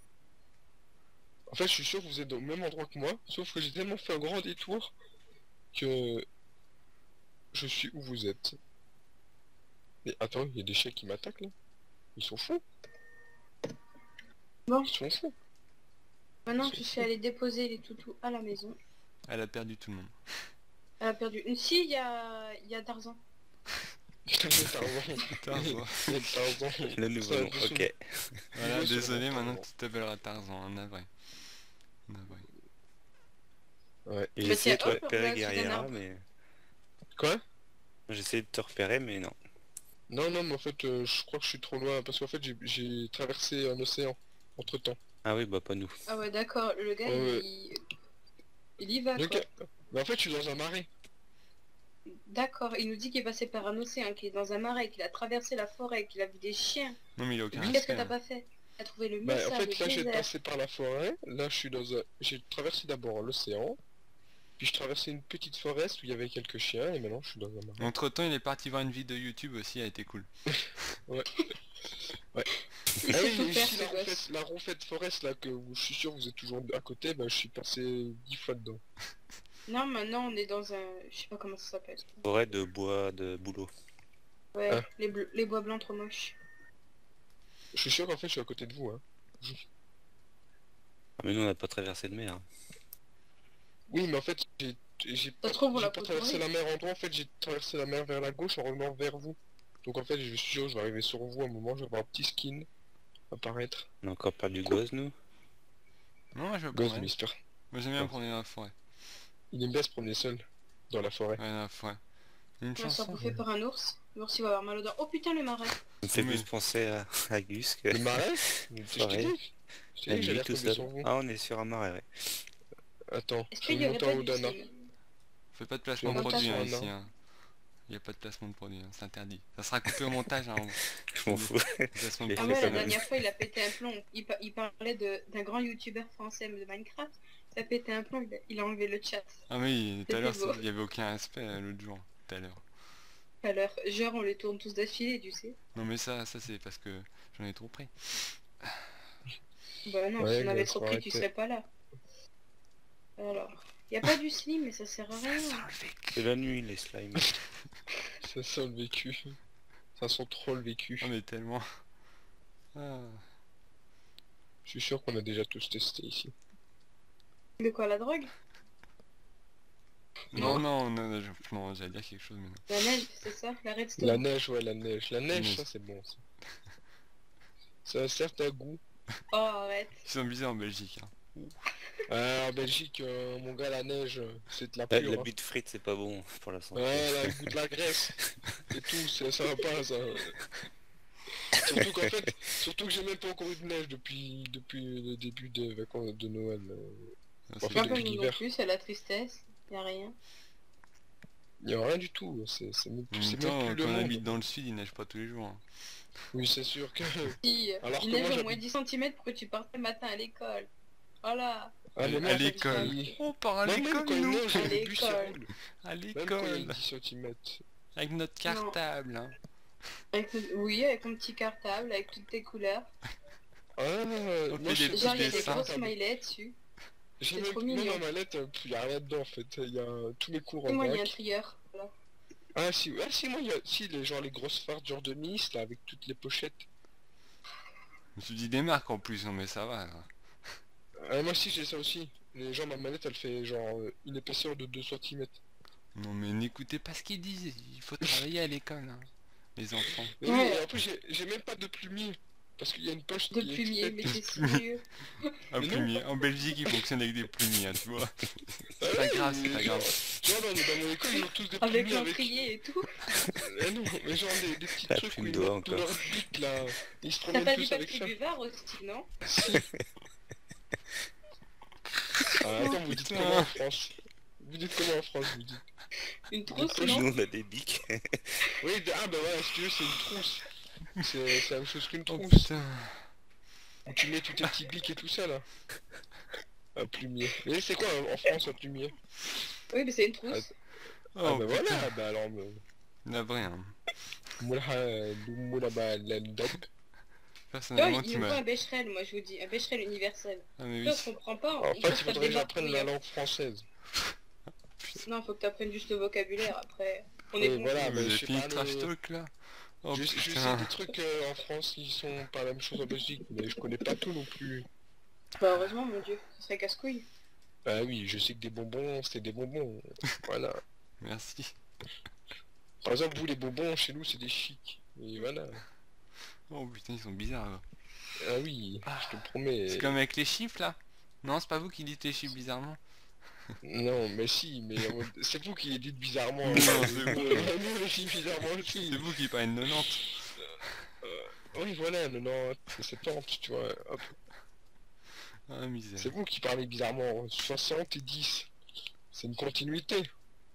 En fait, je suis sûr que vous êtes au même endroit que moi, sauf que j'ai tellement fait un grand détour que je suis où vous êtes. Mais attends, il y a des chiens qui m'attaquent là. Ils sont fous. Bon, Ils sont fous. maintenant je suis allée déposer les toutous à la maison. Elle a perdu tout le monde. Elle a perdu. Si, il y a... il y a Tarzan. Tarzan. Tarzan. Il y a Tarzan. Le nouveau Ça, nom, de son- ok. Voilà, Nouveau désolé, surnom, maintenant Tarzan. tu t'appelleras Tarzan, en avril. Navré. Ouais. J'ai Bah, essayé de tiens, te hop, repérer regarde, c'est un Guerriera, arbre. mais... Quoi? J'ai essayé de te repérer, mais non. Non, non, mais en fait, euh, je crois que je suis trop loin, parce qu'en fait, j'ai- j'ai traversé un océan, entre-temps. Ah oui, bah pas nous. Ah ouais, d'accord, le gars, Ouais, il... il y va, Donc, quoi. euh, mais en fait, je suis dans un marais. D'accord, il nous dit qu'il est passé par un océan, qu'il est dans un marais, qu'il a traversé la forêt, qu'il a vu des chiens. Non mais il a aucun Oui, Qu'est-ce que respect. t'as hein. pas fait? T'as trouvé le Bah, en message, fait, là, le j'ai désert. passé par la forêt. Là, je suis dans un... J'ai traversé d'abord l'océan. Puis je traversais une petite forest où il y avait quelques chiens, et maintenant, je suis dans un marais. Entre temps il est parti voir une vidéo YouTube aussi, elle a été cool. Ouais. Il Ah sait oui, tout et faire, ici, ce la gosse. ronfette, la ronfette forest, là, que je suis sûr vous êtes toujours à côté, bah, je suis passé dix fois dedans. Non, maintenant on est dans un... Je sais pas comment ça s'appelle. Forêt de bois de boulot. Ouais, Ah. les, bleu- les bois blancs trop moches. Je suis sûr qu'en fait, je suis à côté de vous, hein. Ah, mais nous on n'a pas traversé de mer. Oui, mais en fait, j'ai j'ai Ça pas, se trouve, on j'ai l'a pas pas traversé trouvé. la mer en droit, en fait, j'ai traversé la mer vers la gauche en revenant vers vous. Donc en fait, je suis sûr, je vais arriver sur vous à un moment, je vais voir un petit skin apparaître. On a encore perdu Goz, nous. Non moi je me Ghost promène. Mister. Moi j'aime bien me Ouais. promener dans la forêt. Il aime bien se promener seul dans la forêt. Ouais, dans la forêt. Il y a une On va se faire chanson. bouffer par un ours. L'ours il va avoir mal aux dents. Oh putain, le marais. Ça me fait Mais- plus penser à, à Gus que Le marais Je t'ai forêt. dit, je t'ai La dit que j'allais nuit tout retomber seul. sur vous. Ah, on est sur un marais, ouais. Attends, Est-ce je qu'il vais y aurait monter pas en haut du d'un arbre. ciel? Fais pas de placement de monter produit sur hein, un ici. arbre. Hein. Il n'y a pas de placement de produit, hein, c'est interdit. Ça sera coupé au montage. Hein, Je m'en fous. placement de Les Ah produit, ouais, fait la quand même. dernière fois il a pété un plomb. Il, pa- il parlait de- d'un grand youtubeur français de Minecraft. Il a pété un plomb, il a, il a enlevé le chat Ah oui, tout à l'heure C'était beau. c'est- il y avait aucun aspect euh, l'autre jour. Tout à l'heure. tout à l'heure. Genre on les tourne tous d'affilée, tu sais. Non mais ça, ça c'est parce que j'en ai trop pris. Bah non, Ouais, si on avait gars, trop faut pris, tu arrêter. serais pas là. Alors, y a pas du slim, mais ça sert à rien. C'est la nuit, les slimes. Ça sent le vécu. Ça sent trop le vécu. On est tellement... Ah. Je suis sûr qu'on a déjà tous testé ici. De quoi, la drogue? Non, non, non, je- non, j'allais dire quelque chose mais non. La neige, c'est ça? La redstone? La neige, ouais, la neige. La neige, neige. ça c'est bon. Ça. Ça a certes un goût. Oh, arrête. Ils sont bizarres en Belgique. Hein. Ah, en Belgique, euh, mon gars, la neige, euh, c'est de la La, pure. la hein. butte frite, c'est pas bon pour la santé. Ouais, là, le goût de la graisse. Et tout, ça, ça va pas, ça. Surtout qu'en fait, surtout que j'ai même pas encore eu de neige depuis, depuis le début des vacances de Noël. euh. Ah, En c'est fait, Pas bien. comme depuis nous non l'hiver. plus, c'est la tristesse. Y a rien. Il y a rien du tout, c'est c'est même, En même c'est temps, même plus quand le on monde. habite dans le sud, il neige pas tous les jours. Hein. Oui, c'est sûr que... Si, Alors il que neige moi, au moins j'habite- dix centimètres pour que tu partes le matin à l'école. Voilà. Ah, mais à moi, j'habite l'école. ici. On part à Non, même l'école, quand il nous. neige, À le bus il l'école. roule. À Même quand il y a l'école. dix centimètres. Avec notre cartable. Hein. Avec le- Oui, avec ton petit cartable, avec toutes tes couleurs. Ah, On moi, fait je des sais Genre, pas il y a si des c'est dessins. gros cartable. smileys dessus. J'ai c'est même, trop même mignon. dans ma lettre, il n'y a rien dedans en fait. Il y a tous mes cours Et en moi, il y a un bac. trieur. Voilà. Ah si, ah si, moi il y a si les genre les grosses fardes genre de Nice là avec toutes les pochettes. Je me suis dit des marques en plus, non mais ça va. Là. Ah, moi aussi j'ai ça aussi. Les gens ma manette elle fait genre euh, une épaisseur de deux centimètres. Non mais n'écoutez pas ce qu'ils disent, il faut travailler à l'école, hein, les enfants. Mais Ouais. oui, et en plus j'ai j'ai même pas de plumier. Parce qu'il y a une poche De qui est plumier, faite- mais c'est si mieux. Un Mais non. plumier. En Belgique, ils fonctionnent avec des plumiers, hein, tu vois. Ah C'est pas ouais, grave, c'est mais pas genre- grave. Genre dans, dans mon école ils ont tous des Avec plumiers avec... l'encrier et tout. Ah non, mais genre des, des petits La trucs où plume ils d'oie mettent tous encore. leurs bics là. Ils se T'as promènent pas dit tous avec Patrick ça. Buvard aussi, non? Ah, attends, vous dites putain. comment en France? Vous dites comment en France vous dites? Une trousse, poches, non? Nous, on a des bics. Oui, d- ah bah voilà, si tu veux, c'est une trousse. C'est c'est la même chose qu'une Oh trousse. putain. Où tu mets tous tes petits bics et tout ça là. Un plumier. Mais c'est quoi en France un plumier? Oui, mais c'est une trousse. Ah Oh bah putain. voilà, bah alors... euh, Navré, hein. moula, euh, moula, bah, la dop. Tu vois, Personnellement, il tu nous faut m'as... un Becherel, moi je vous dis. Un Becherel universel. Ah mais oui. Là, on comprend pas. En il fait, faut il que t'as faudrait que des j'apprenne la marques, langue française. oui. Non, faut que t'apprennes juste le vocabulaire après. On est Oui, bon. voilà. Ah, mais mais j'ai je sais fini pas le trash le- talk là. Oh je, je sais putain. des trucs euh, en France qui sont pas la même chose en Belgique, mais je connais pas tout non plus. Bah heureusement mon dieu, ce serait casse-couille. Ah oui, je sais que des bonbons, c'est des bonbons. Voilà. Merci. Par exemple, vous les bonbons, chez nous, c'est des chics. Et voilà. Oh putain, ils sont bizarres là. Ah oui, je te promets. C'est comme avec les chiffres là. Non, c'est pas vous qui dites les chiffres bizarrement. Non, mais si, mais en mode- c'est vous qui les dites bizarrement. Non, hein. c'est vous. Nous, les chiffres bizarrement aussi. C'est vous qui parlez de quatre-vingt-dix. Euh, oui, voilà, non, non, c'est septante, tu vois. Hop. Ah misère. C'est vous qui parlez bizarrement. soixante et dix. C'est une continuité.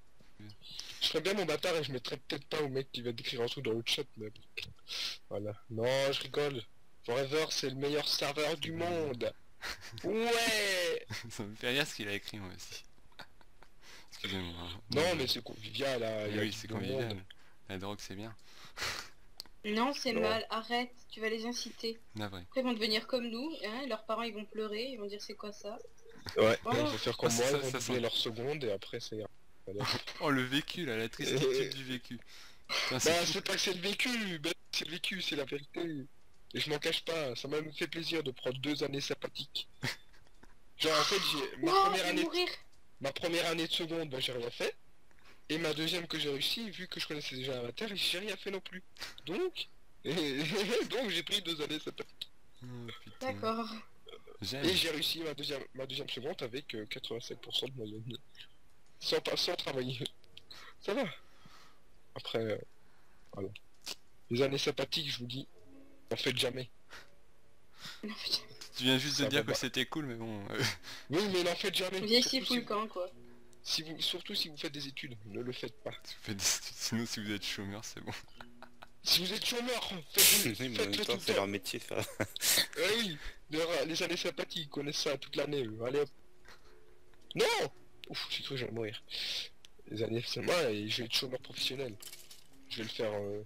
Je ferais bien mon bâtard et je mettrais peut-être pas au mec qui va décrire un truc dans le chat, mais bon. Voilà. Non, je rigole. Forever, c'est le meilleur serveur du monde. Ouais. Ça me fait rire ce qu'il a écrit moi aussi. Excusez-moi. Non, mais c'est convivial, là. Mais Il y a oui, du c'est bon monde. convivial. La drogue c'est bien. Non, c'est Non. mal, arrête, tu vas les inciter. Navré. Après ils vont devenir comme nous, hein, leurs parents ils vont pleurer, ils vont dire c'est quoi ça. Ouais, Voilà. il faut faire comme Ah, moi, ça, ils vont ça doubler sent- leur seconde et après c'est... Voilà. Oh le vécu là, la tristitude du vécu. Putain, c'est Bah fou. c'est pas que c'est le vécu, bah, c'est le vécu, c'est la vérité. Et je m'en cache pas, ça m'a même fait plaisir de prendre deux années sabbatiques. Genre en fait j'ai ma Ouah, première je vais année mourir. ma première année de seconde, bah j'ai rien fait. Et ma deuxième que j'ai réussi, vu que je connaissais déjà la matière, j'ai rien fait non plus. Donc donc j'ai pris deux années sabbatiques. Oh, putain. D'accord. J'aime. Et j'ai réussi ma deuxième ma deuxième seconde avec euh, quatre-vingt-sept pour cent de moyenne. Sans pas sans travailler. Ça va. Après euh, voilà. Les années sabbatiques, je vous dis, en faites jamais. Non, putain. Tu viens juste de Ça dire va que pas. c'était cool mais bon. euh, Oui, mais n'en faites jamais. Vieille Surtout si fout si le camp quoi. Si vous, surtout si vous faites des études, ne le faites pas. si vous faites des- Sinon si vous êtes chômeur c'est bon. Si vous êtes chômeur, faites-le Oui, mais en même faites-le tout temps, le c'est temps. leur métier, ça. Ah oui, leur- les années sympathiques, ils connaissent ça toute l'année. eux. Allez hop. Non. Ouf, j'ai cru que j'allais mourir. Les années seulement, et je vais être chômeur professionnel. Je vais le faire... euh,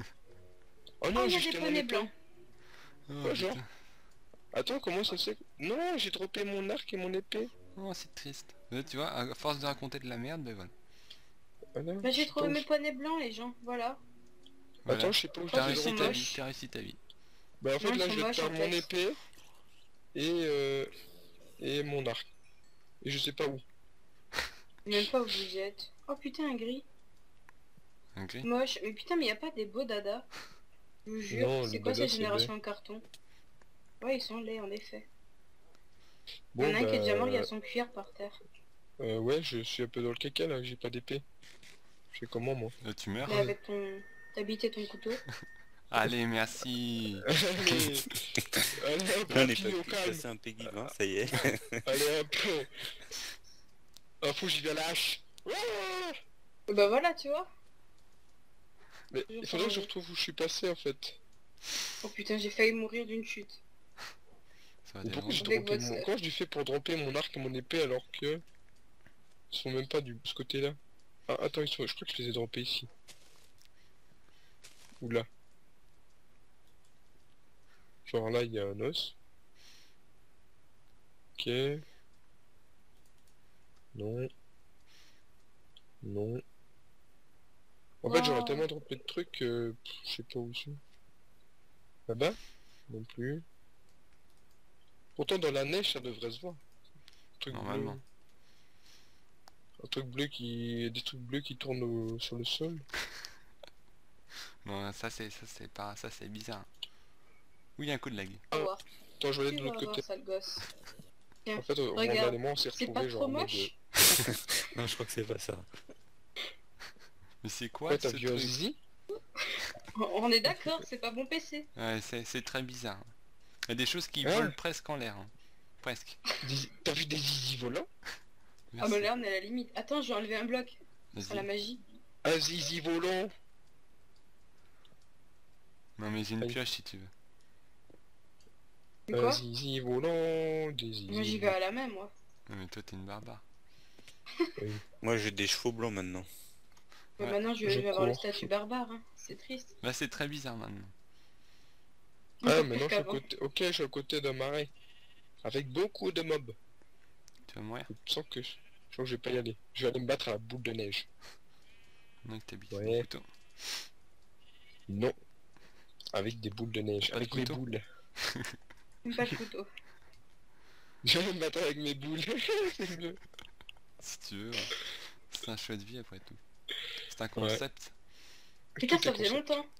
Oh Oh, non, il y j'ai a des jeté mon poneys épée. blancs. Oh, Ouais, genre. putain. Attends, comment ça se fait? Non, j'ai droppé mon arc et mon épée. Oh c'est triste. Là, tu vois, à force de raconter de la merde, ben voilà. Voilà, Bah je j'ai sais trouvé pas où mes je- poneys blancs les gens, voilà. Voilà. Attends, je sais pas où Oh, T'as je ils les réussi sont ta droppe. vie, moches. t'as réussi ta vie. Bah en fait Non, là ils je sont vais moches, faire en mon fait. épée et euh, et mon arc. Et je sais pas où. Même pas où vous êtes. Oh putain un gris. Ok. Moche. Mais putain mais y a pas des beaux dadas. Je vous jure, Non, c'est le quoi dada, cette c'est génération en carton? Ouais ils sont laids en effet. Il Bon y en a un qui est déjà mort, il y a bah son cuir par terre. euh, ouais, je suis un peu dans le caca là, j'ai pas d'épée. Je fais comment moi? Là tu meurs. Mais avec ton... T'habitais ton couteau. Allez merci. Allez, allez hop, On est rapide, pas au pu calme. passer un Peggy vingt, ça y est. Allez hop. Ah faut que j'y vais à la hache. Ah Et bah voilà tu vois. Mais Je il faudrait que je prends- retrouve où je suis passé en fait. Oh putain j'ai failli mourir d'une chute. Ça va Mais être pourquoi drôle. j'ai Avec droppé votre mon... sœur. Comment j'ai fait pour dropper mon arc et mon épée alors que... Ils sont même pas du ce côté là. Ah attends, ils sont... je crois que je les ai droppés ici. Ou là. Genre là il y a un os. Ok. Non. Non. En fait j'aurais Wow. tellement droppé de trucs que... pff, je sais pas où ils sont. Là-bas? Non plus. Pourtant dans la neige ça devrait se voir. Un truc Normalement. bleu. Un truc bleu qui... Des trucs bleus qui tournent au- sur le sol. Non ça c'est ça c'est pas ça c'est bizarre. Oui il y a un coup de lag. Au revoir. Attends je vais aller Tu de vas l'autre voir côté. sale gosse. En fait, euh, Regarde, Morgane et moi on s'est C'est retrouvés pas genre trop en mode, moche. Non, je crois que c'est pas ça. Mais c'est euh, quoi Ouais, t'as ce vu un truc? zizi? On est d'accord, c'est pas bon P C. Ouais c'est c'est très bizarre. Il y a des choses qui Hein? volent presque en l'air. hein. Presque. Des- T'as vu des zizi volants? Ah Merci. mais là on est à la limite. Attends, je vais enlever un bloc. C'est la Vas-y. magie. Un zizi volant? Non mais j'ai une Aïe. pioche si tu veux. Mais Un quoi zizi volant, des zizi. Moi j'y vais à la main moi. Ouais, mais toi t'es une barbare. Moi, j'ai des chevaux blancs maintenant. Mais Ouais, maintenant je, je je vais avoir le cours. statut barbare. Hein. C'est triste. Là c'est très bizarre maintenant. Ah, Encore maintenant pire je suis à qu'avant. côté... Ok, je suis à côté d'un marais. Avec beaucoup de mobs. Tu vas mourir. Je sens que je... je crois que je vais pas y aller. Je vais aller me battre à la boule de neige. Non que t'habites Ouais. au couteau. Non. avec des boules de neige, Pas de avec mes couteau. boules. Même pas de couteau. Je vais me battre avec mes boules, c'est mieux. Si tu veux. Ouais. C'est un choix de vie après tout. C'est un concept. Putain, Tout ça est faisait concept. longtemps.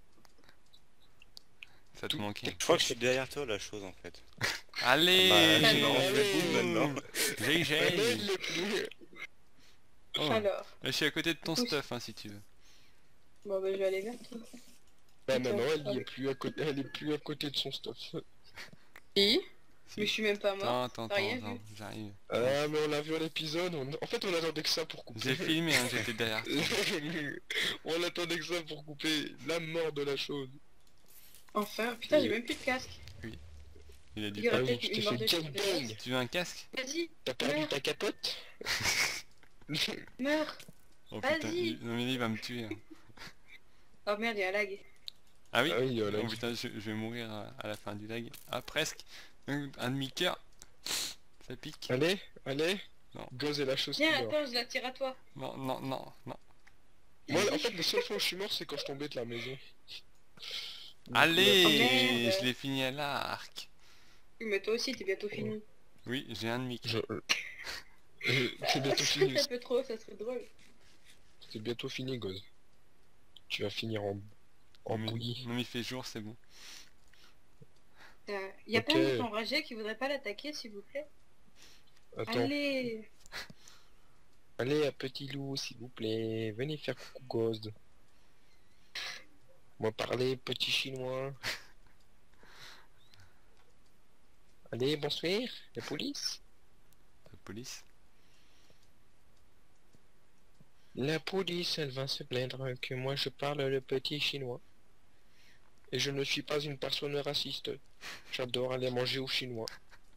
Ça te Tout manquait. Je crois que je suis derrière toi la chose en fait. Allez, Bah, j'ai non, je vais boum. maintenant. J'ai, Ah, j'ai. mais il l'est plus. Oh. Alors. Là, je suis à côté de ton Oui. stuff, hein, si tu veux. Bon, bah, je vais aller vers toi. Bah Attends, maintenant elle ah y est oui. plus à côté, elle est plus à côté de son stuff. Si. Si. Mais je suis même pas mort. Attends, attends, T'as rien attends, vu. j'arrive. Ah mais on l'a vu à l'épisode, on... en fait on attendait que ça pour couper. J'ai filmé, hein, j'étais derrière toi. On attendait que ça pour couper la mort de la chose. Enfin, putain, j'ai Oui. même plus de casque. Il a dû Il y pas. aurait Ah oui, peut-être je t'ai une fait mort de gangbang. Tu veux un casque? Vas-y, T'as perdu Meurs. ta capote. meurs. Oh putain, Vas-y. il... non mais il va me tuer. Hein. Oh merde, il y a un lag. Ah oui? Ah oui, voilà. Oh putain, je, je vais mourir à, à la fin du lag. Ah presque. Un, un demi-cœur. Ça pique. Allez, allez. Non. Goz est la chose qui Viens, meurt. attends, je la tire à toi. Non, non, non, non. Moi en fait la seule fois où je suis mort c'est quand je tombais de la maison. Donc, Allez, Oh, merde. je l'ai fini à l'arc. Oui, mais toi aussi, t'es bientôt fini. Oui, j'ai un demi. Je... euh, euh, C'est bientôt fini. un peu trop, ça serait drôle. C'est bientôt fini Goz. Tu vas finir en, en Non, mais- bouillie. non mais il fait jour, c'est bon. Euh, y a Ok. pas un mouton enragé qui voudrait pas l'attaquer, s'il vous plaît? Attends. Allez. Allez, un petit loup, s'il vous plaît, venez faire coucou Ghost. Moi parler petit chinois. Allez, bonsoir, la police. La police. La police, elle va se plaindre que moi je parle le petit chinois. Et je ne suis pas une personne raciste. J'adore aller manger au chinois.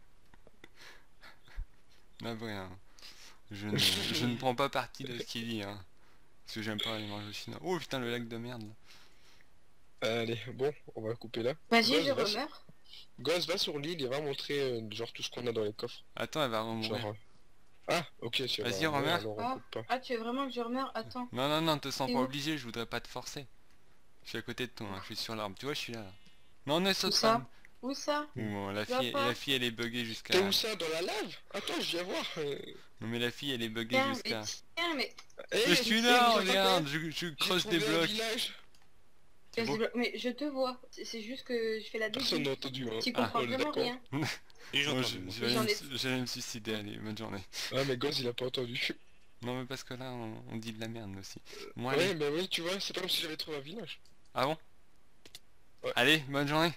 Ah ouais, hein. Je ne, je ne prends pas parti de ce qu'il dit, hein. Parce que j'aime pas aller manger au chinois. Oh putain, le lac de merde. Là. Allez, bon, on va couper là. Vas-y, Gosse, je va, remeurs. Gosse, va sur l'île et va montrer euh, genre tout ce qu'on a dans les coffres. Attends, elle va remourir. Genre... euh, Ah, ok, c'est Vas-y, vrai, remeurs. alors on Ah. coupe pas. Ah, tu veux vraiment que je remeurs? Attends. Non, non, non, te sens Et pas où obligé, je voudrais pas te forcer. Je suis à côté de toi, hein, je suis sur l'arbre. Tu vois, je suis là. là. Non, ne Où saute ça? pas. Où ça? Bon, la Je vois fille, pas. la fille, elle est buggée jusqu'à... T'es où ça, dans la lave? Attends, je viens voir. euh. Non mais la fille, elle est buggée Tiens, mais jusqu'à... tiens, mais... Eh, Je suis eh, là, vous regarde, entendez? je, je J'ai creuse trouvé des un blocs. village. C'est beau. Mais je te vois. C'est c'est juste que je fais la Personne déduction. n'a entendu, hein. Tu Ah, comprends on est vraiment d'accord. rien. Et j'ai Moi, entendu, je- moi. j'allais J'en me, ai- su- j'allais me suicider, allez, bonne journée. Ah, mais Gosse, il a pas entendu. Non mais parce que là, on, on dit de la merde nous aussi. Moi, Ouais, allez. mais oui, tu vois, c'est pas comme si j'avais trouvé un village. Ah bon? Ouais. Allez, bonne journée.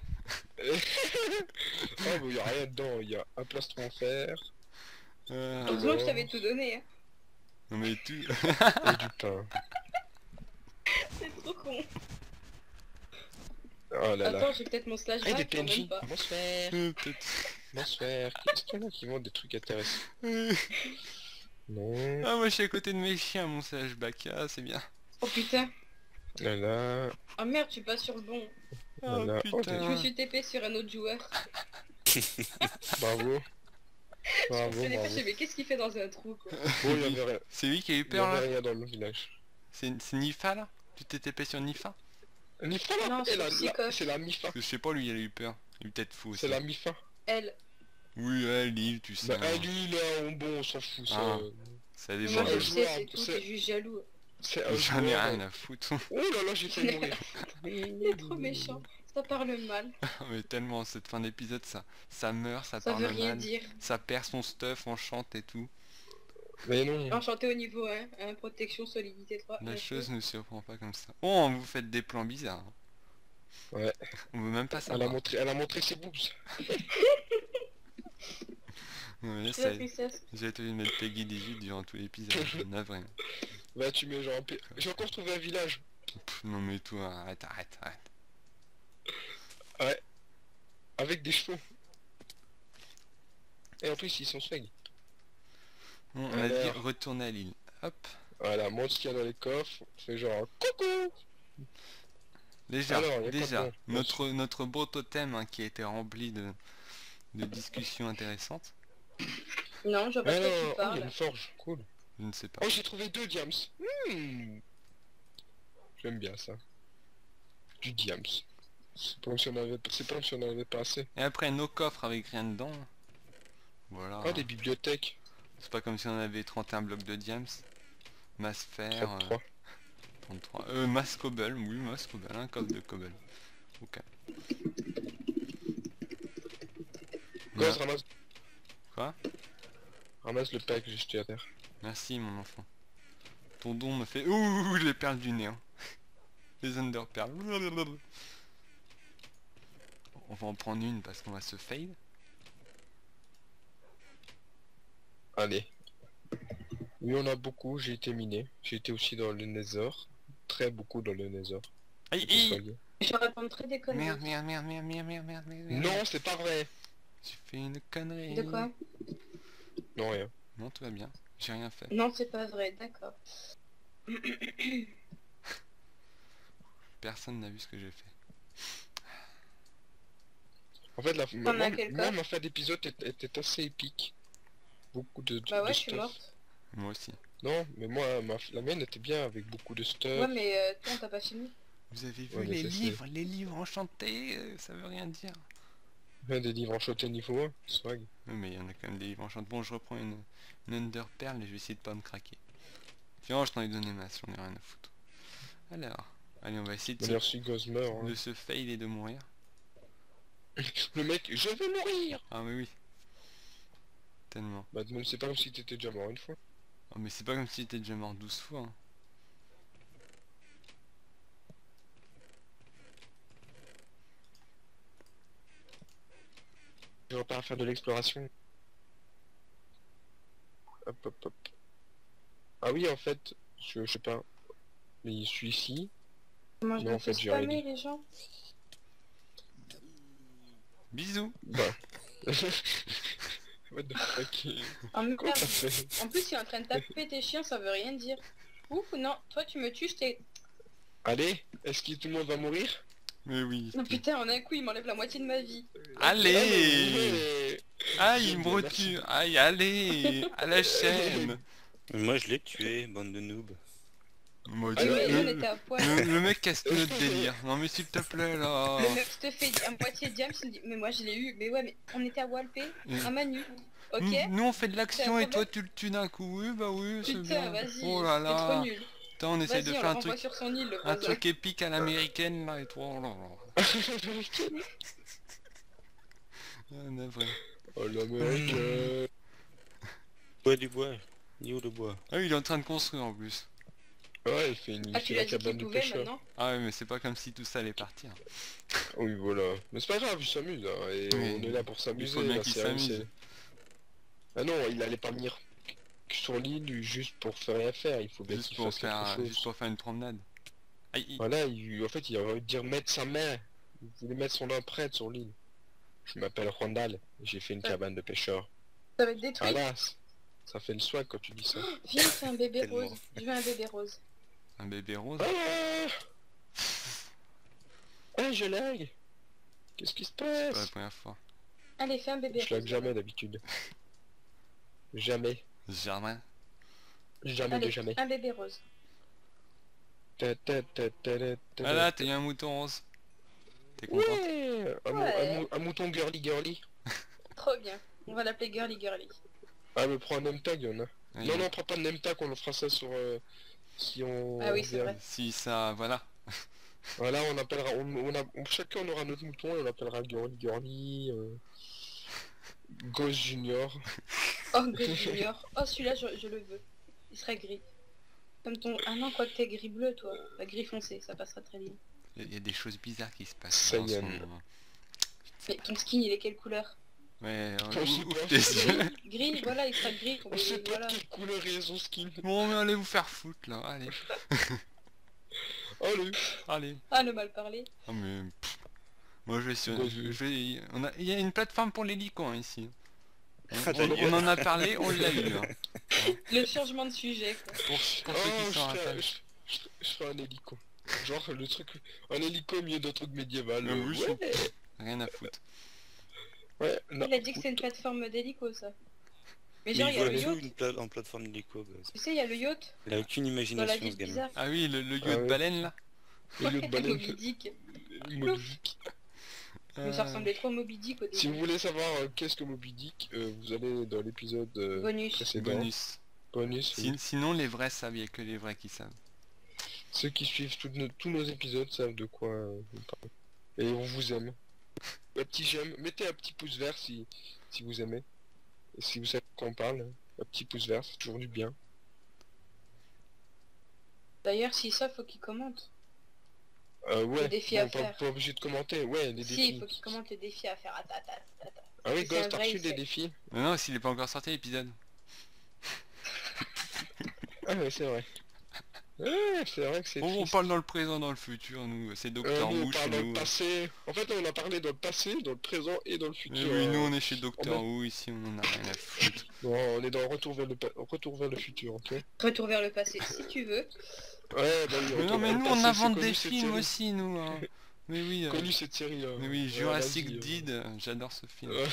Ah, bon, y a rien dedans, y a un plastron en fer Euh, Heureusement que je t'avais tout donné. Hein. Non mais tu... et du pain. C'est trop con. Oh là là. Attends, j'ai peut-être mon slash Ah, des back, en P N J. même pas. Bonsoir. Euh, peut-être. Bonsoir. Qu'est-ce qu'il y en a qui vendent des trucs intéressants? Non. Ah moi je suis à côté de mes chiens, mon flashback, ah c'est bien. Oh putain. Là là. Oh merde, je suis pas sur le bon. Oh Voilà. Oh, Je me putain. suis T P sur un autre joueur. Bravo. Je Bravo, connais pas, bravo. je mais qu'est-ce qu'il fait dans un trou quoi? Bon, il y avait rien. C'est lui qui a eu Il y peur avait là? rien dans le village. C'est c'est Nifa là? Tu t'es tapé sur Nifa? Mifa là, Non, eh, c'est la- Psychof. la- c'est la Mifa. Parce que je sais pas, lui il a eu peur. Il est peut-être fou aussi. C'est la Mifa. Elle. Oui, ouais, Lille, tu sais. Bah, hein. ah, lui là, on, bon, on s'en fout. Ça, Ah. euh, Ça Moi dépend. je un le sais, joueur, c'est tout, c'est- t'es juste jaloux. c'est un J'en ai joueur, rien euh, à foutre. Oh là là, j'ai failli mourir. Il est trop méchant. Ça parle mal. Mais tellement, cette fin d'épisode, ça, ça meurt, ça, Ça parle veut rien mal. dire. Ça perd son stuff, on chante et tout. Mais non. Enchanté au niveau un, hein, protection, solidité trois. La un chose peu. ne surprend pas comme ça. Oh, vous faites des plans bizarres. Ouais. On veut même pas Elle a savoir. montré, elle a montré ses boobs. Non, mais là, C'est la ça- princesse. j'ai été obligé de mettre Peggy dix-huit durant tout l'épisode. Je suis navré. Bah tu mets genre un P- J'ai encore trouvé un village. Pff, non mais toi, arrête, arrête, arrête. Avec des chevaux. Et en plus ils sont swag. Bon, on a dit Alors. retourner à l'île. Hop. Voilà, montre ce qu'il y a dans les coffres. Fais genre coucou. Déjà, Alors, y a quoi déjà, dedans notre, notre beau totem hein, qui a été rempli de, de discussions intéressantes. Non, je vois pas Ah de non, quoi tu oh, il y a parles. une forge, cool. Je ne sais pas. Oh j'ai trouvé deux diams. Hmm. J'aime bien ça. Du diams. C'est pas comme si on avait, c'est pas comme si on avait pas assez. Et après nos coffres avec rien dedans. Voilà. Ah, des bibliothèques. C'est pas comme si on avait trente et un blocs de diams. Masse fer. euh, trente-trois. trente-trois. Euh, masse cobble, oui, masse cobble, un coffre de cobble. Ok. Gosse, Mer- ramasse, Quoi? ramasse le pack que j'ai jeté à terre. Merci mon enfant. Ton don me fait... Ouh, les perles du néant. Les underperles. On va en prendre une parce qu'on va se fade. Allez. Oui, on a beaucoup, j'ai été miné. J'ai été aussi dans le Nether. Très beaucoup dans le Nether. Aïe, Faut aïe. soigner. Je raconterai des conneries. Merde, merde, merde, merde, merde, merde, merde, merde. Non, c'est pas vrai. J'ai fait une connerie. De quoi? Non, rien. Non, tout va bien. J'ai rien fait. Non, c'est pas vrai, d'accord. Personne n'a vu ce que j'ai fait. En fait, la, T'en moi, as quel moi, coffre? ma fin d'épisode était, était assez épique. Beaucoup de, de Bah ouais, de je suis stuff. morte. Moi aussi. Non, mais moi, ma, la mienne était bien avec beaucoup de stuff. Ouais, mais euh, toi, on t'a pas fini. Vous avez vu Ouais, mais les ça, c'est- livres, les livres enchantés, euh, ça veut rien dire. Bien des livres enchantés niveau un, swag. Oui, mais il y en a quand même des livres enchantés. Bon, je reprends une, une Ender Pearl et je vais essayer de pas me craquer. Tiens, je t'en ai donné masse, j'en ai rien à foutre. Alors, allez, on va essayer de se, D'ailleurs, si Goz meurt, hein. de se fail et de mourir. Le mec, je vais mourir. Ah mais oui. Tellement. Bah, même c'est pas comme si t'étais déjà mort une fois. Oh, mais c'est pas comme si t'étais déjà mort douze fois. Hein. Je vais pas faire de l'exploration. Hop, hop, hop. Ah oui, en fait, je, je sais pas. Mais je suis ici. Moi, je Non, me en fait, fais j'ai rien spammer les gens. Bisous. Bah. What the fuck. Oh merde. Quoi t'as fait? En plus, il est en train de taper tes chiens, ça veut rien dire. Ouf, non, toi tu me tues, je t'ai... Allez, est-ce que tout le monde va mourir? Mais oui. Non putain, en un coup, il m'enlève la moitié de ma vie. Allez. Ah, Aïe, il me retue. Aïe, allez. À la chaîne. Moi je l'ai tué, bande de noobs. Moi, Ah, Dieu, Mais ouais, nous, on le, était à poil. le- le mec casse tout notre délire. Non mais s'il te plaît là. Le mec te fait à moitié de diams, il me dit, mais moi je l'ai eu. Mais ouais, mais on était à Walpé, à Manu. Ok? Nous, nous, on fait de l'action C'est un et toi problème. tu le tues d'un coup. Oui bah oui c'est Putain, bien. vas-y, Oh là t'es trop là. nul. Putain, on essaye de Vas-y, on faire le un renvoie truc, sur son île, le un voisin. truc épique à l'américaine là et toi. Oh là là. Ah, navré. Oh l'américain. Ouais, du bois. Il est où le bois? Ah oui, il est en train de construire en plus. Ouais, il fait une, il Ah, fait tu la l'as dit cabane qu'il de pouvait pêcheur. maintenant? Ah ouais, mais c'est pas comme si tout ça allait partir. Oui, voilà. Mais c'est pas grave, il s'amuse, hein, et Oui. on est là pour Il s'amuser. faut bien la qu'il série, s'amuse. c'est- Ah non, il allait pas venir sur l'île juste pour faire rien faire, il faut bien Juste qu'il pour fasse faire, quelque chose. juste pour faire une promenade. Aïe, aïe. Voilà, il- en fait, il a envie de dire mettre sa main. Il voulait mettre son empreinte sur l'île. Je m'appelle Rondal, j'ai fait une Ouais. cabane de pêcheur. Ça va être détruit. Voilà, c- ça fait le swag quand tu dis ça. Viens, c'est un bébé Tellement. rose. Je veux un bébé rose. Un bébé rose. Ah, ah je lag. Qu'est-ce qui se C'est pas la passe? première fois. Allez, fais un bébé Je lag rose. jamais d'habitude. Jamais. Jamais. Jamais de Allez, jamais. un bébé rose. Ta, ta, ta, ta, ta, ta, Voilà, ta. t'as eu un mouton rose. T'es contente? Ouais, un, mou- Ouais. un mou- un mouton girly girly. Trop bien. On va l'appeler Girly Girly. Ah mais prends un name tag, y'en a. Ah, Non il- non, prends pas de name tag, on le fera ça sur... euh, si on... Ah oui, c'est verra. vrai. Si ça, voilà. Voilà, on appellera... On, on a, on- chacun on aura notre mouton et on l'appellera girly girly... Euh... Ghost Junior. Oh, Ghost Junior. Oh, celui-là, je, je le veux. Il serait gris. Comme ton... Ah non, quoi que t'es gris bleu, toi. Bah, gris foncé, ça passera très bien. Il y a des choses bizarres qui se passent Ça en y ce est. moment. Mais ton skin, il est quelle couleur? Ouais, Je sais ouvre pas. tes yeux. Gris, gris, voilà, il sera gris. On sait pas Voilà. de quelle couleur est son skin. Bon, mais allez vous faire foutre là, allez. Allez. Allez. Ah, le mal parlé. Ah mais... pff. Moi je vais sur... Bah, je- je vais... On a... Il y a une plateforme pour l'hélico hein, ici. On, Ah, ta on- gueule. on en a parlé, on l'a eu. Hein. Le changement de sujet, quoi. Pour, pour ceux Oh, qui je s'en ferai, rappellent. je, je, je ferai un hélico. Genre le truc... Un hélico au milieu d'un truc médiéval. Ah euh, oui, ouais. Rien à foutre. Ouais, non. Il a dit que c'est une plateforme d'hélico, ça. Mais Mais genre, il il y a voit le tout yacht. une pla- en plateforme d'hélico, Goz. Tu sais, il y a le yacht Il a aucune dans la imagination ville ce gamin. bizarre. Ah oui, le, le yacht Ah ouais. baleine là. Le yacht Ouais, baleine. Moby Dick. Moby Dick. Mais ça Euh, ressemblait trop à Moby Dick au début. Si vous voulez savoir euh, qu'est-ce que Moby Dick, euh, vous allez dans l'épisode euh, Bonus. précédent. bonus. Bonus. oui. Sin- sinon les vrais savent, il n'y a que les vrais qui savent. Ceux qui suivent toutes nos- tous nos épisodes savent de quoi euh, on parle. Et on vous aime. Un petit j'aime, mettez un petit pouce vert si, si vous aimez. Et si vous savez de quoi on parle, un petit pouce vert, c'est toujours du bien. D'ailleurs, si ça, faut qu'ils commentent. Euh, ouais, Les défis bon, à pas, faire. pas obligé de commenter, ouais, les Si, défis. il faut qu'ils commentent les défis à faire. Attends, attends, attends. Ah oui, C'est Ghost, un t'as vrai reçu des essai. défis? Non, non, s'il est pas encore sorti l'épisode. Ah ouais, c'est vrai. Ouais, c'est vrai que c'est On, on triste. parle dans le présent, dans le futur, nous. C'est Euh, Docteur nous, on Who chez parle dans le nous. passé. En fait, on a parlé dans le passé, dans le présent et dans le Eh futur. oui, nous euh. on est chez Docteur a- Who ici, on en a rien à foutre. Non, on est dans Retour vers le, pa- Retour vers le futur, ok? Retour vers le passé, si tu veux. Ouais, bah oui, Mais Retour non, mais vers le nous passé, on c'est invente connu, des cette films série. aussi, nous. hein. Mais oui, euh, Connu cette série. euh. mais oui, Ouais, Jurassic vas-y, euh. Dead, euh, j'adore ce film. Ouais.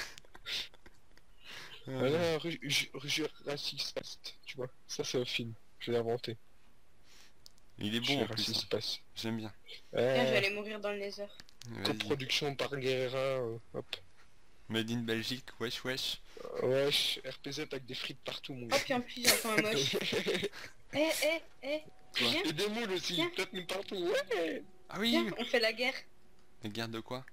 Euh, Voilà, Ru- Ju- Jurassic Past, tu vois. Ça, c'est un film. Je l'ai inventé. Il est bon en plus, Jurassic hein. Past. J'aime bien. Tiens, je vais Euh, aller mourir dans le nether. Vas-y. coproduction par Guerrera, euh, hop. Made in Belgique, wesh wesh. Euh, wesh, R P Z avec des frites partout, mon Oh, gars. puis en plus, j'entends un moche. Eh, eh, eh, Quoi viens, Et des moules aussi, Tiens. peut-être nous partout, ouais. Ah oui, viens, on fait la guerre. les guerres de quoi?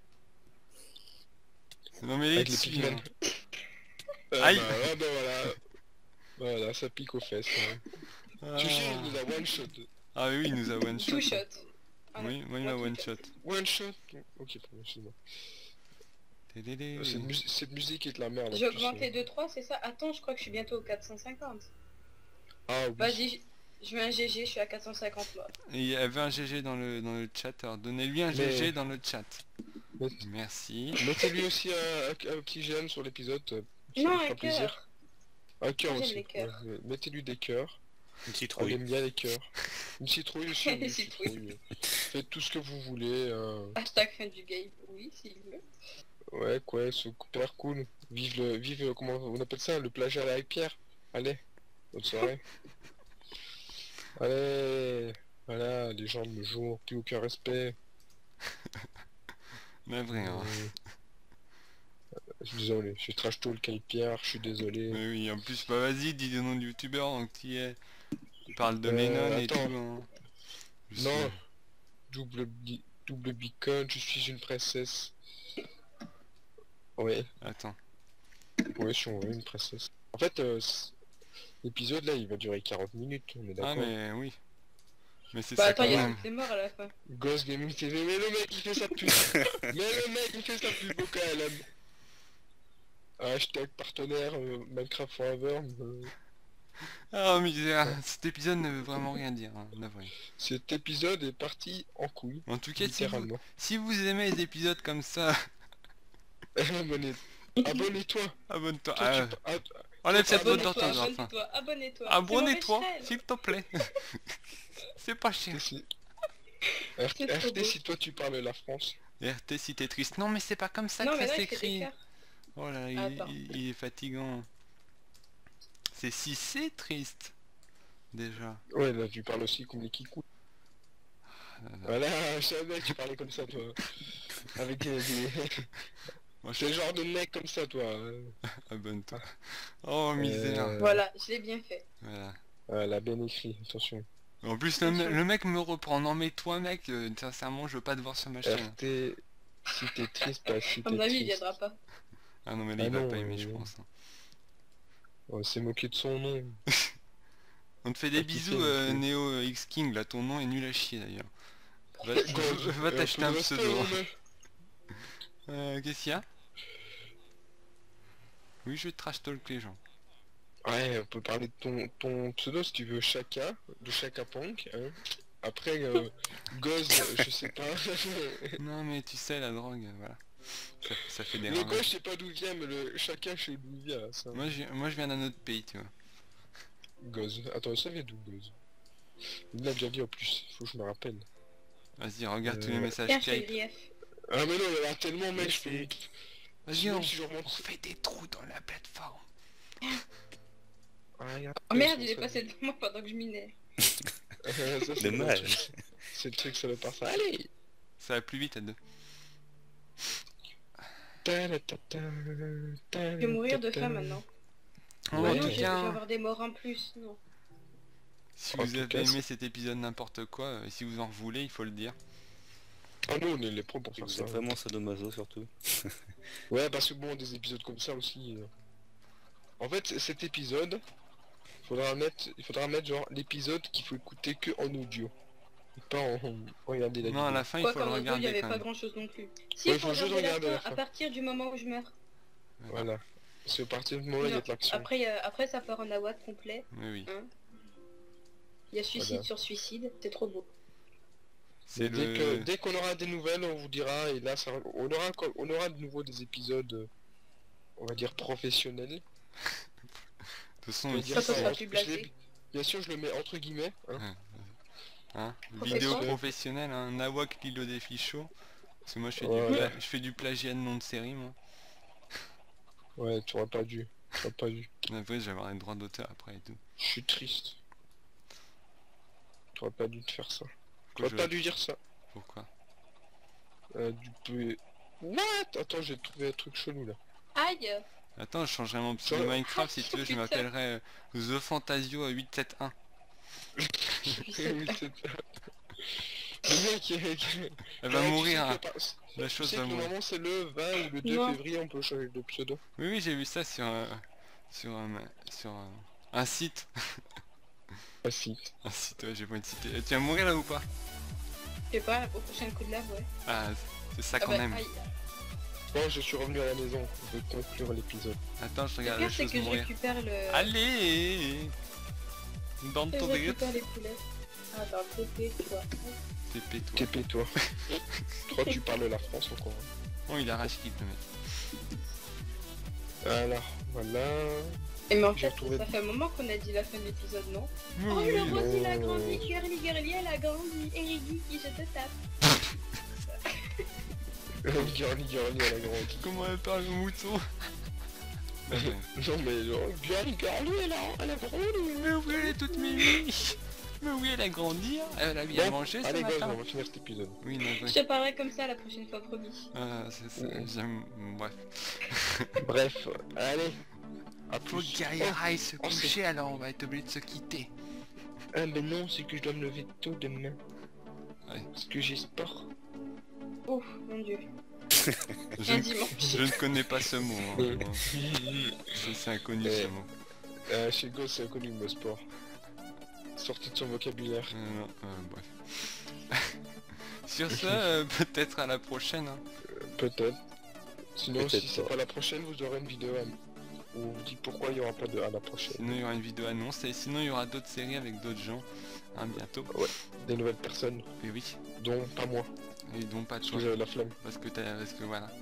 Non mais Avec les dessus, pigments. hein. Euh, Aïe. bah, ouais, bah voilà. Voilà, ça pique aux fesses. hein. Ah. Tu sais, il nous a one shot. Ah oui, il nous a one shot. Two shot. Ah, Oui, non. moi il m'a Moi, one two shot. One shot. Ok, pardon, excuse-moi. Télélé. Euh, Cette, mus- cette musique est de la merde. en J'ai plus, augmenté euh. de trois, c'est ça? Attends, je crois que je suis bientôt au quatre cent cinquante. Ah oui. Vas-y, je- je mets un G G, je suis à quatre cent cinquante là. Et il y avait un G G dans le, dans le chat, alors donnez-lui un Mais- G G dans le chat. Mais- Merci. Mettez-lui aussi un, un- un petit j'aime sur l'épisode. euh, ça Non, lui fera un plaisir. cœur. Un cœur Moi, j'aime aussi. les cœurs. Ouais, ouais. Mettez-lui des cœurs. Une On citrouille. aime bien les cœurs. Une citrouille aussi. Une une citrouille. citrouille. Faites tout ce que vous voulez. euh, Hashtag fin du game, oui, s'il veut. Ouais, quoi, c'est super cool. Vive le, vive, euh, comment on appelle ça, le plagiat avec Pierre. Allez, bonne soirée. Allez, voilà, les gens de nos jours, plus aucun respect. Mais vrai, hein. Euh, Je suis désolé, je suis trash talk avec Pierre, je suis désolé. Mais oui, en plus, bah vas-y, dis le nom de youtubeur, donc tu y es. Tu parles de Euh, Lennon et tout. attends. hein. Je Non, sais. double, bi- double beacon, je suis une princesse. Ouais, Attends. ouais, je suis ouais, une princesse. En fait, euh, c- l'épisode là, il va durer quarante minutes, on est Ah d'accord. mais oui. Mais c'est Bah ça attends, quand il y a même. toutes les morts à la fin. Ghost Gaming T V, mais le mec il fait sa pub. Mais le mec il fait sa pub au K L M. Hashtag partenaire euh, Minecraft Forever. euh, Ah misère, cet épisode ne veut vraiment rien dire, hein, navré. Cet épisode est parti en couille, En tout cas, si vous, littéralement. si vous aimez les épisodes comme ça, Abonnez- Abonnez-toi. abonne-toi. Toi, Ah, tu- ah, enlève cette faute Abonne-toi, d'orthographe. hein. abonne-toi, abonne-toi. Abonnez-toi, C'est mon Michel. s'il te plaît. C'est pas cher. R T, si- R- C'est trop R T beau. si toi tu parles la France. R T si t'es triste. Non mais c'est pas comme ça Non que mais ça là il fait des s'écrit. cœurs. Oh là, il, Attends. il- il est fatigant. C'est si c'est triste. Déjà. Ouais là tu parles aussi comme les Kikou. Ah là là. Voilà, je savais que tu parlais comme ça toi. Avec des... des... Moi, je C'est le genre de mec comme ça toi. euh. abonne-toi. Oh misère. Euh, Voilà, je l'ai bien fait. Voilà. Voilà, bien écrit, attention. En plus le, me- le mec me reprend. Non mais toi mec, euh, sincèrement je veux pas te voir sur ma chaîne. R T, si t'es triste, pas si À t'es mon avis il triste. viendra pas. Ah non mais là Ah il va non, pas aimer je euh, pense. hein. On s'est moqué de son nom. On te fait des Ah, qui bisous fait, euh, qui fait. Neo euh, X King, là ton nom est nul à chier d'ailleurs. Va, Ghost, va euh, t'acheter peu un de respect, pseudo. mon mec. Euh, qu'est-ce qu'il y a? Oui je trash talk les gens. Ouais, on peut parler de ton, ton pseudo si tu veux, Chaka, de Chaka Punk. Hein. Après, euh, Goz, je sais pas. Non mais tu sais la drogue, voilà. Ça, ça fait des Le ravages. Goz, je sais pas d'où il vient, mais le Chaka, je sais d'où il vient. Ça. Moi je, moi je viens d'un autre pays tu vois. Goz. Attends, ça vient d'où, Goz? Il l'a déjà dit en plus, faut que je me rappelle. Vas-y regarde tous les Euh, messages Tiens, je fais Skype. l'I F. Ah mais non, il y en a tellement, mec, je peux... Vas-y Même on, si je on remonte... fait des trous dans la plateforme. Ah, regarde, Oh merde, ça, il est ça- passé devant moi pendant que je minais. Ça, c'est le Dommage. truc. C'est le truc, ça va par ça. Allez. Ça va plus vite à deux. Je vais mourir de faim maintenant. En Ouais. tout Non, je vais cas, avoir des morts en plus. Non. si En vous tout avez cas, aimé c'est- cet épisode n'importe quoi, euh, si vous en voulez, il faut le dire. Ah nous on est les pros pour faire Vous ça. êtes vraiment sadomaso surtout. Ouais, parce que bon, des épisodes comme ça aussi. euh. En fait, c- cet épisode, faudra mettre, il faudra mettre genre l'épisode qu'il faut écouter que en audio, et pas en, en regarder la Non, à vidéo. la fin, il Quoi faut qu'en le audio, il n'y regarder avait quand pas même. grand chose non plus. Si, Ouais, il faut faut juste regarder la regarder la fin à fin. partir du moment où je meurs. Voilà. Parce qu'à partir du moment où il y a Non, de l'action. Après, euh, après, ça part en awad complet. Oui, oui. Hein. Il y a suicide Voilà. sur suicide, c'est trop beau. C'est Dès le... que- dès qu'on aura des nouvelles, on vous dira, et là, ça, on aura, encore- on aura de nouveau des épisodes, euh, on va dire professionnels. De toute façon, Je vais ici, dire Ça, ça ça, sera hein, plus je l'ai- blasé. Bien sûr, je le mets entre guillemets. Hein. hein, Professeur. vidéo professionnelle, hein, Nawak Lilo défi chaud. Parce que moi, je fais, Ouais, du, pla- ouais. je fais du plagiat de nom de série, moi. Ouais, tu aurais pas dû. Tu aurais pas dû. Mais après, je vais avoir les droits d'auteur après et tout. Je suis triste. Tu aurais pas dû te faire ça. Tu Pourquoi aurais je- pas dû dire ça. Pourquoi Euh, du peu... What? Attends, j'ai trouvé un truc chelou là. Aïe. Attends, je changerai mon pseudo Ça- Minecraft si tu veux, je Putain. m'appellerai euh, The Fantasio huit sept un. Oui, c'est ça. Le mec, il- il- Elle va Ouais, tu mourir, sais hein. que par- La tu chose sais va que mourir. normalement c'est le vingt ou le deux Non. février, on peut changer de pseudo. Oui, oui, j'ai vu ça sur, euh, sur, un, sur un, un site. Ah si. Un site, ouais, j'ai pas une cité. Euh, Tu vas mourir là ou pas? Je sais pas, au prochain coup de lave, ouais. Ah, c'est ça Ah qu'on bah, aime. aïe. Bon, je suis revenu à la maison, je vais conclure l'épisode. Attends, je Le regarde la pire, c'est chose que je mourir. récupère le... Allez Dans Je ton récupère les poulets. Ah bah, pépé, tu vois. T P toi. T P toi. Toi tu parles la France encore. Oh, il arrache qui le mec. Alors, voilà. Et mais en J'ai fait, retrouvé- ça fait un moment qu'on a dit la fin de l'épisode, non? Oui, Oh, oui, le oui. rose il a non. grandi, girly girly elle a grandi, Erigi qui je te tape. Girly girly elle a grandi. Comment elle parle le mouton? Bah, ouais. Non mais genre, girly girly elle a, elle a grandi. Mais oui, elle est toute mimi. Mais oui, elle a grandi, hein. Elle a bien Bon, mangé ce allez guys, matin. on va finir cet épisode. Oui, non, Je oui. te parlerai comme ça la prochaine fois, promis. Ah, c'est ça, Mm. j'aime... Bref. Bref, allez. À Faut plus. que Gary aille se oh, c'est- coucher, alors on va être obligé de se quitter. Ah mais non, c'est que je dois me lever tôt demain. Ouais. Parce que j'ai sport. Ouf, mon dieu. Je, Un ne- dimanche. je ne connais pas ce mot. hein, Euh. moi. C'est c'est inconnu Ouais. ce mot. Euh, chez Go c'est connu le sport. Sorti de son vocabulaire. Euh, non, euh, bref. Sur ce, euh, peut-être à la prochaine. hein. Peut-être. Sinon Peut-être si c'est pas. pas la prochaine, vous aurez une vidéo à... où on vous dit pourquoi il y aura pas de à la prochaine. Sinon, il y aura une vidéo annonce et sinon, il y aura d'autres séries avec d'autres gens. hein, bientôt. Des nouvelles personnes, Et oui. dont pas moi, Et donc pas parce toi. que j'avais la flamme. Parce que t'as... Parce que voilà.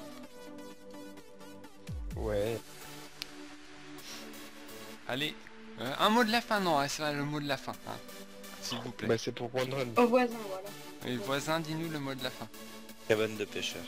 Ouais. Allez. euh, un mot de la fin, non, hein, c'est le mot de la fin. hein. S'il vous plaît. Bah c'est pour Wondren. Au voisin, voilà. Et voisin, dis-nous le mot de la fin. Cabane de pêcheurs.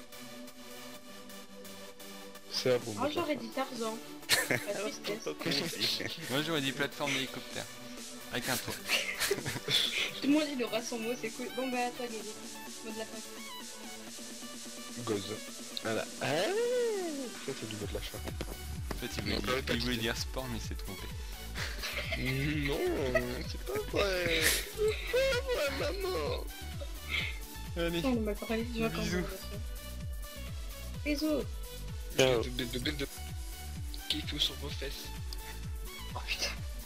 C'est à vous. Oh, j'aurais dit Tarzan. La tristesse. Moi, j'aurais dit plateforme d'hélicoptère. Avec un toit. Tout le monde il aura son mot, c'est cool. Bon bah à toi Guéli. Mot de la fin. Goze. Voilà. Ah, ça c'est du mot de la fin. En fait, il voulait, Non, dire, j'aurais pas il voulait dit. dire sport, mais il s'est trompé. Non, c'est pas vrai. C'est pas vrai, maman. Allez. On m'a parlé du jeu quand Bisous. même. Bisous. Ciao. De, de, de, de, de... Qui fout sur vos fesses. Oh putain.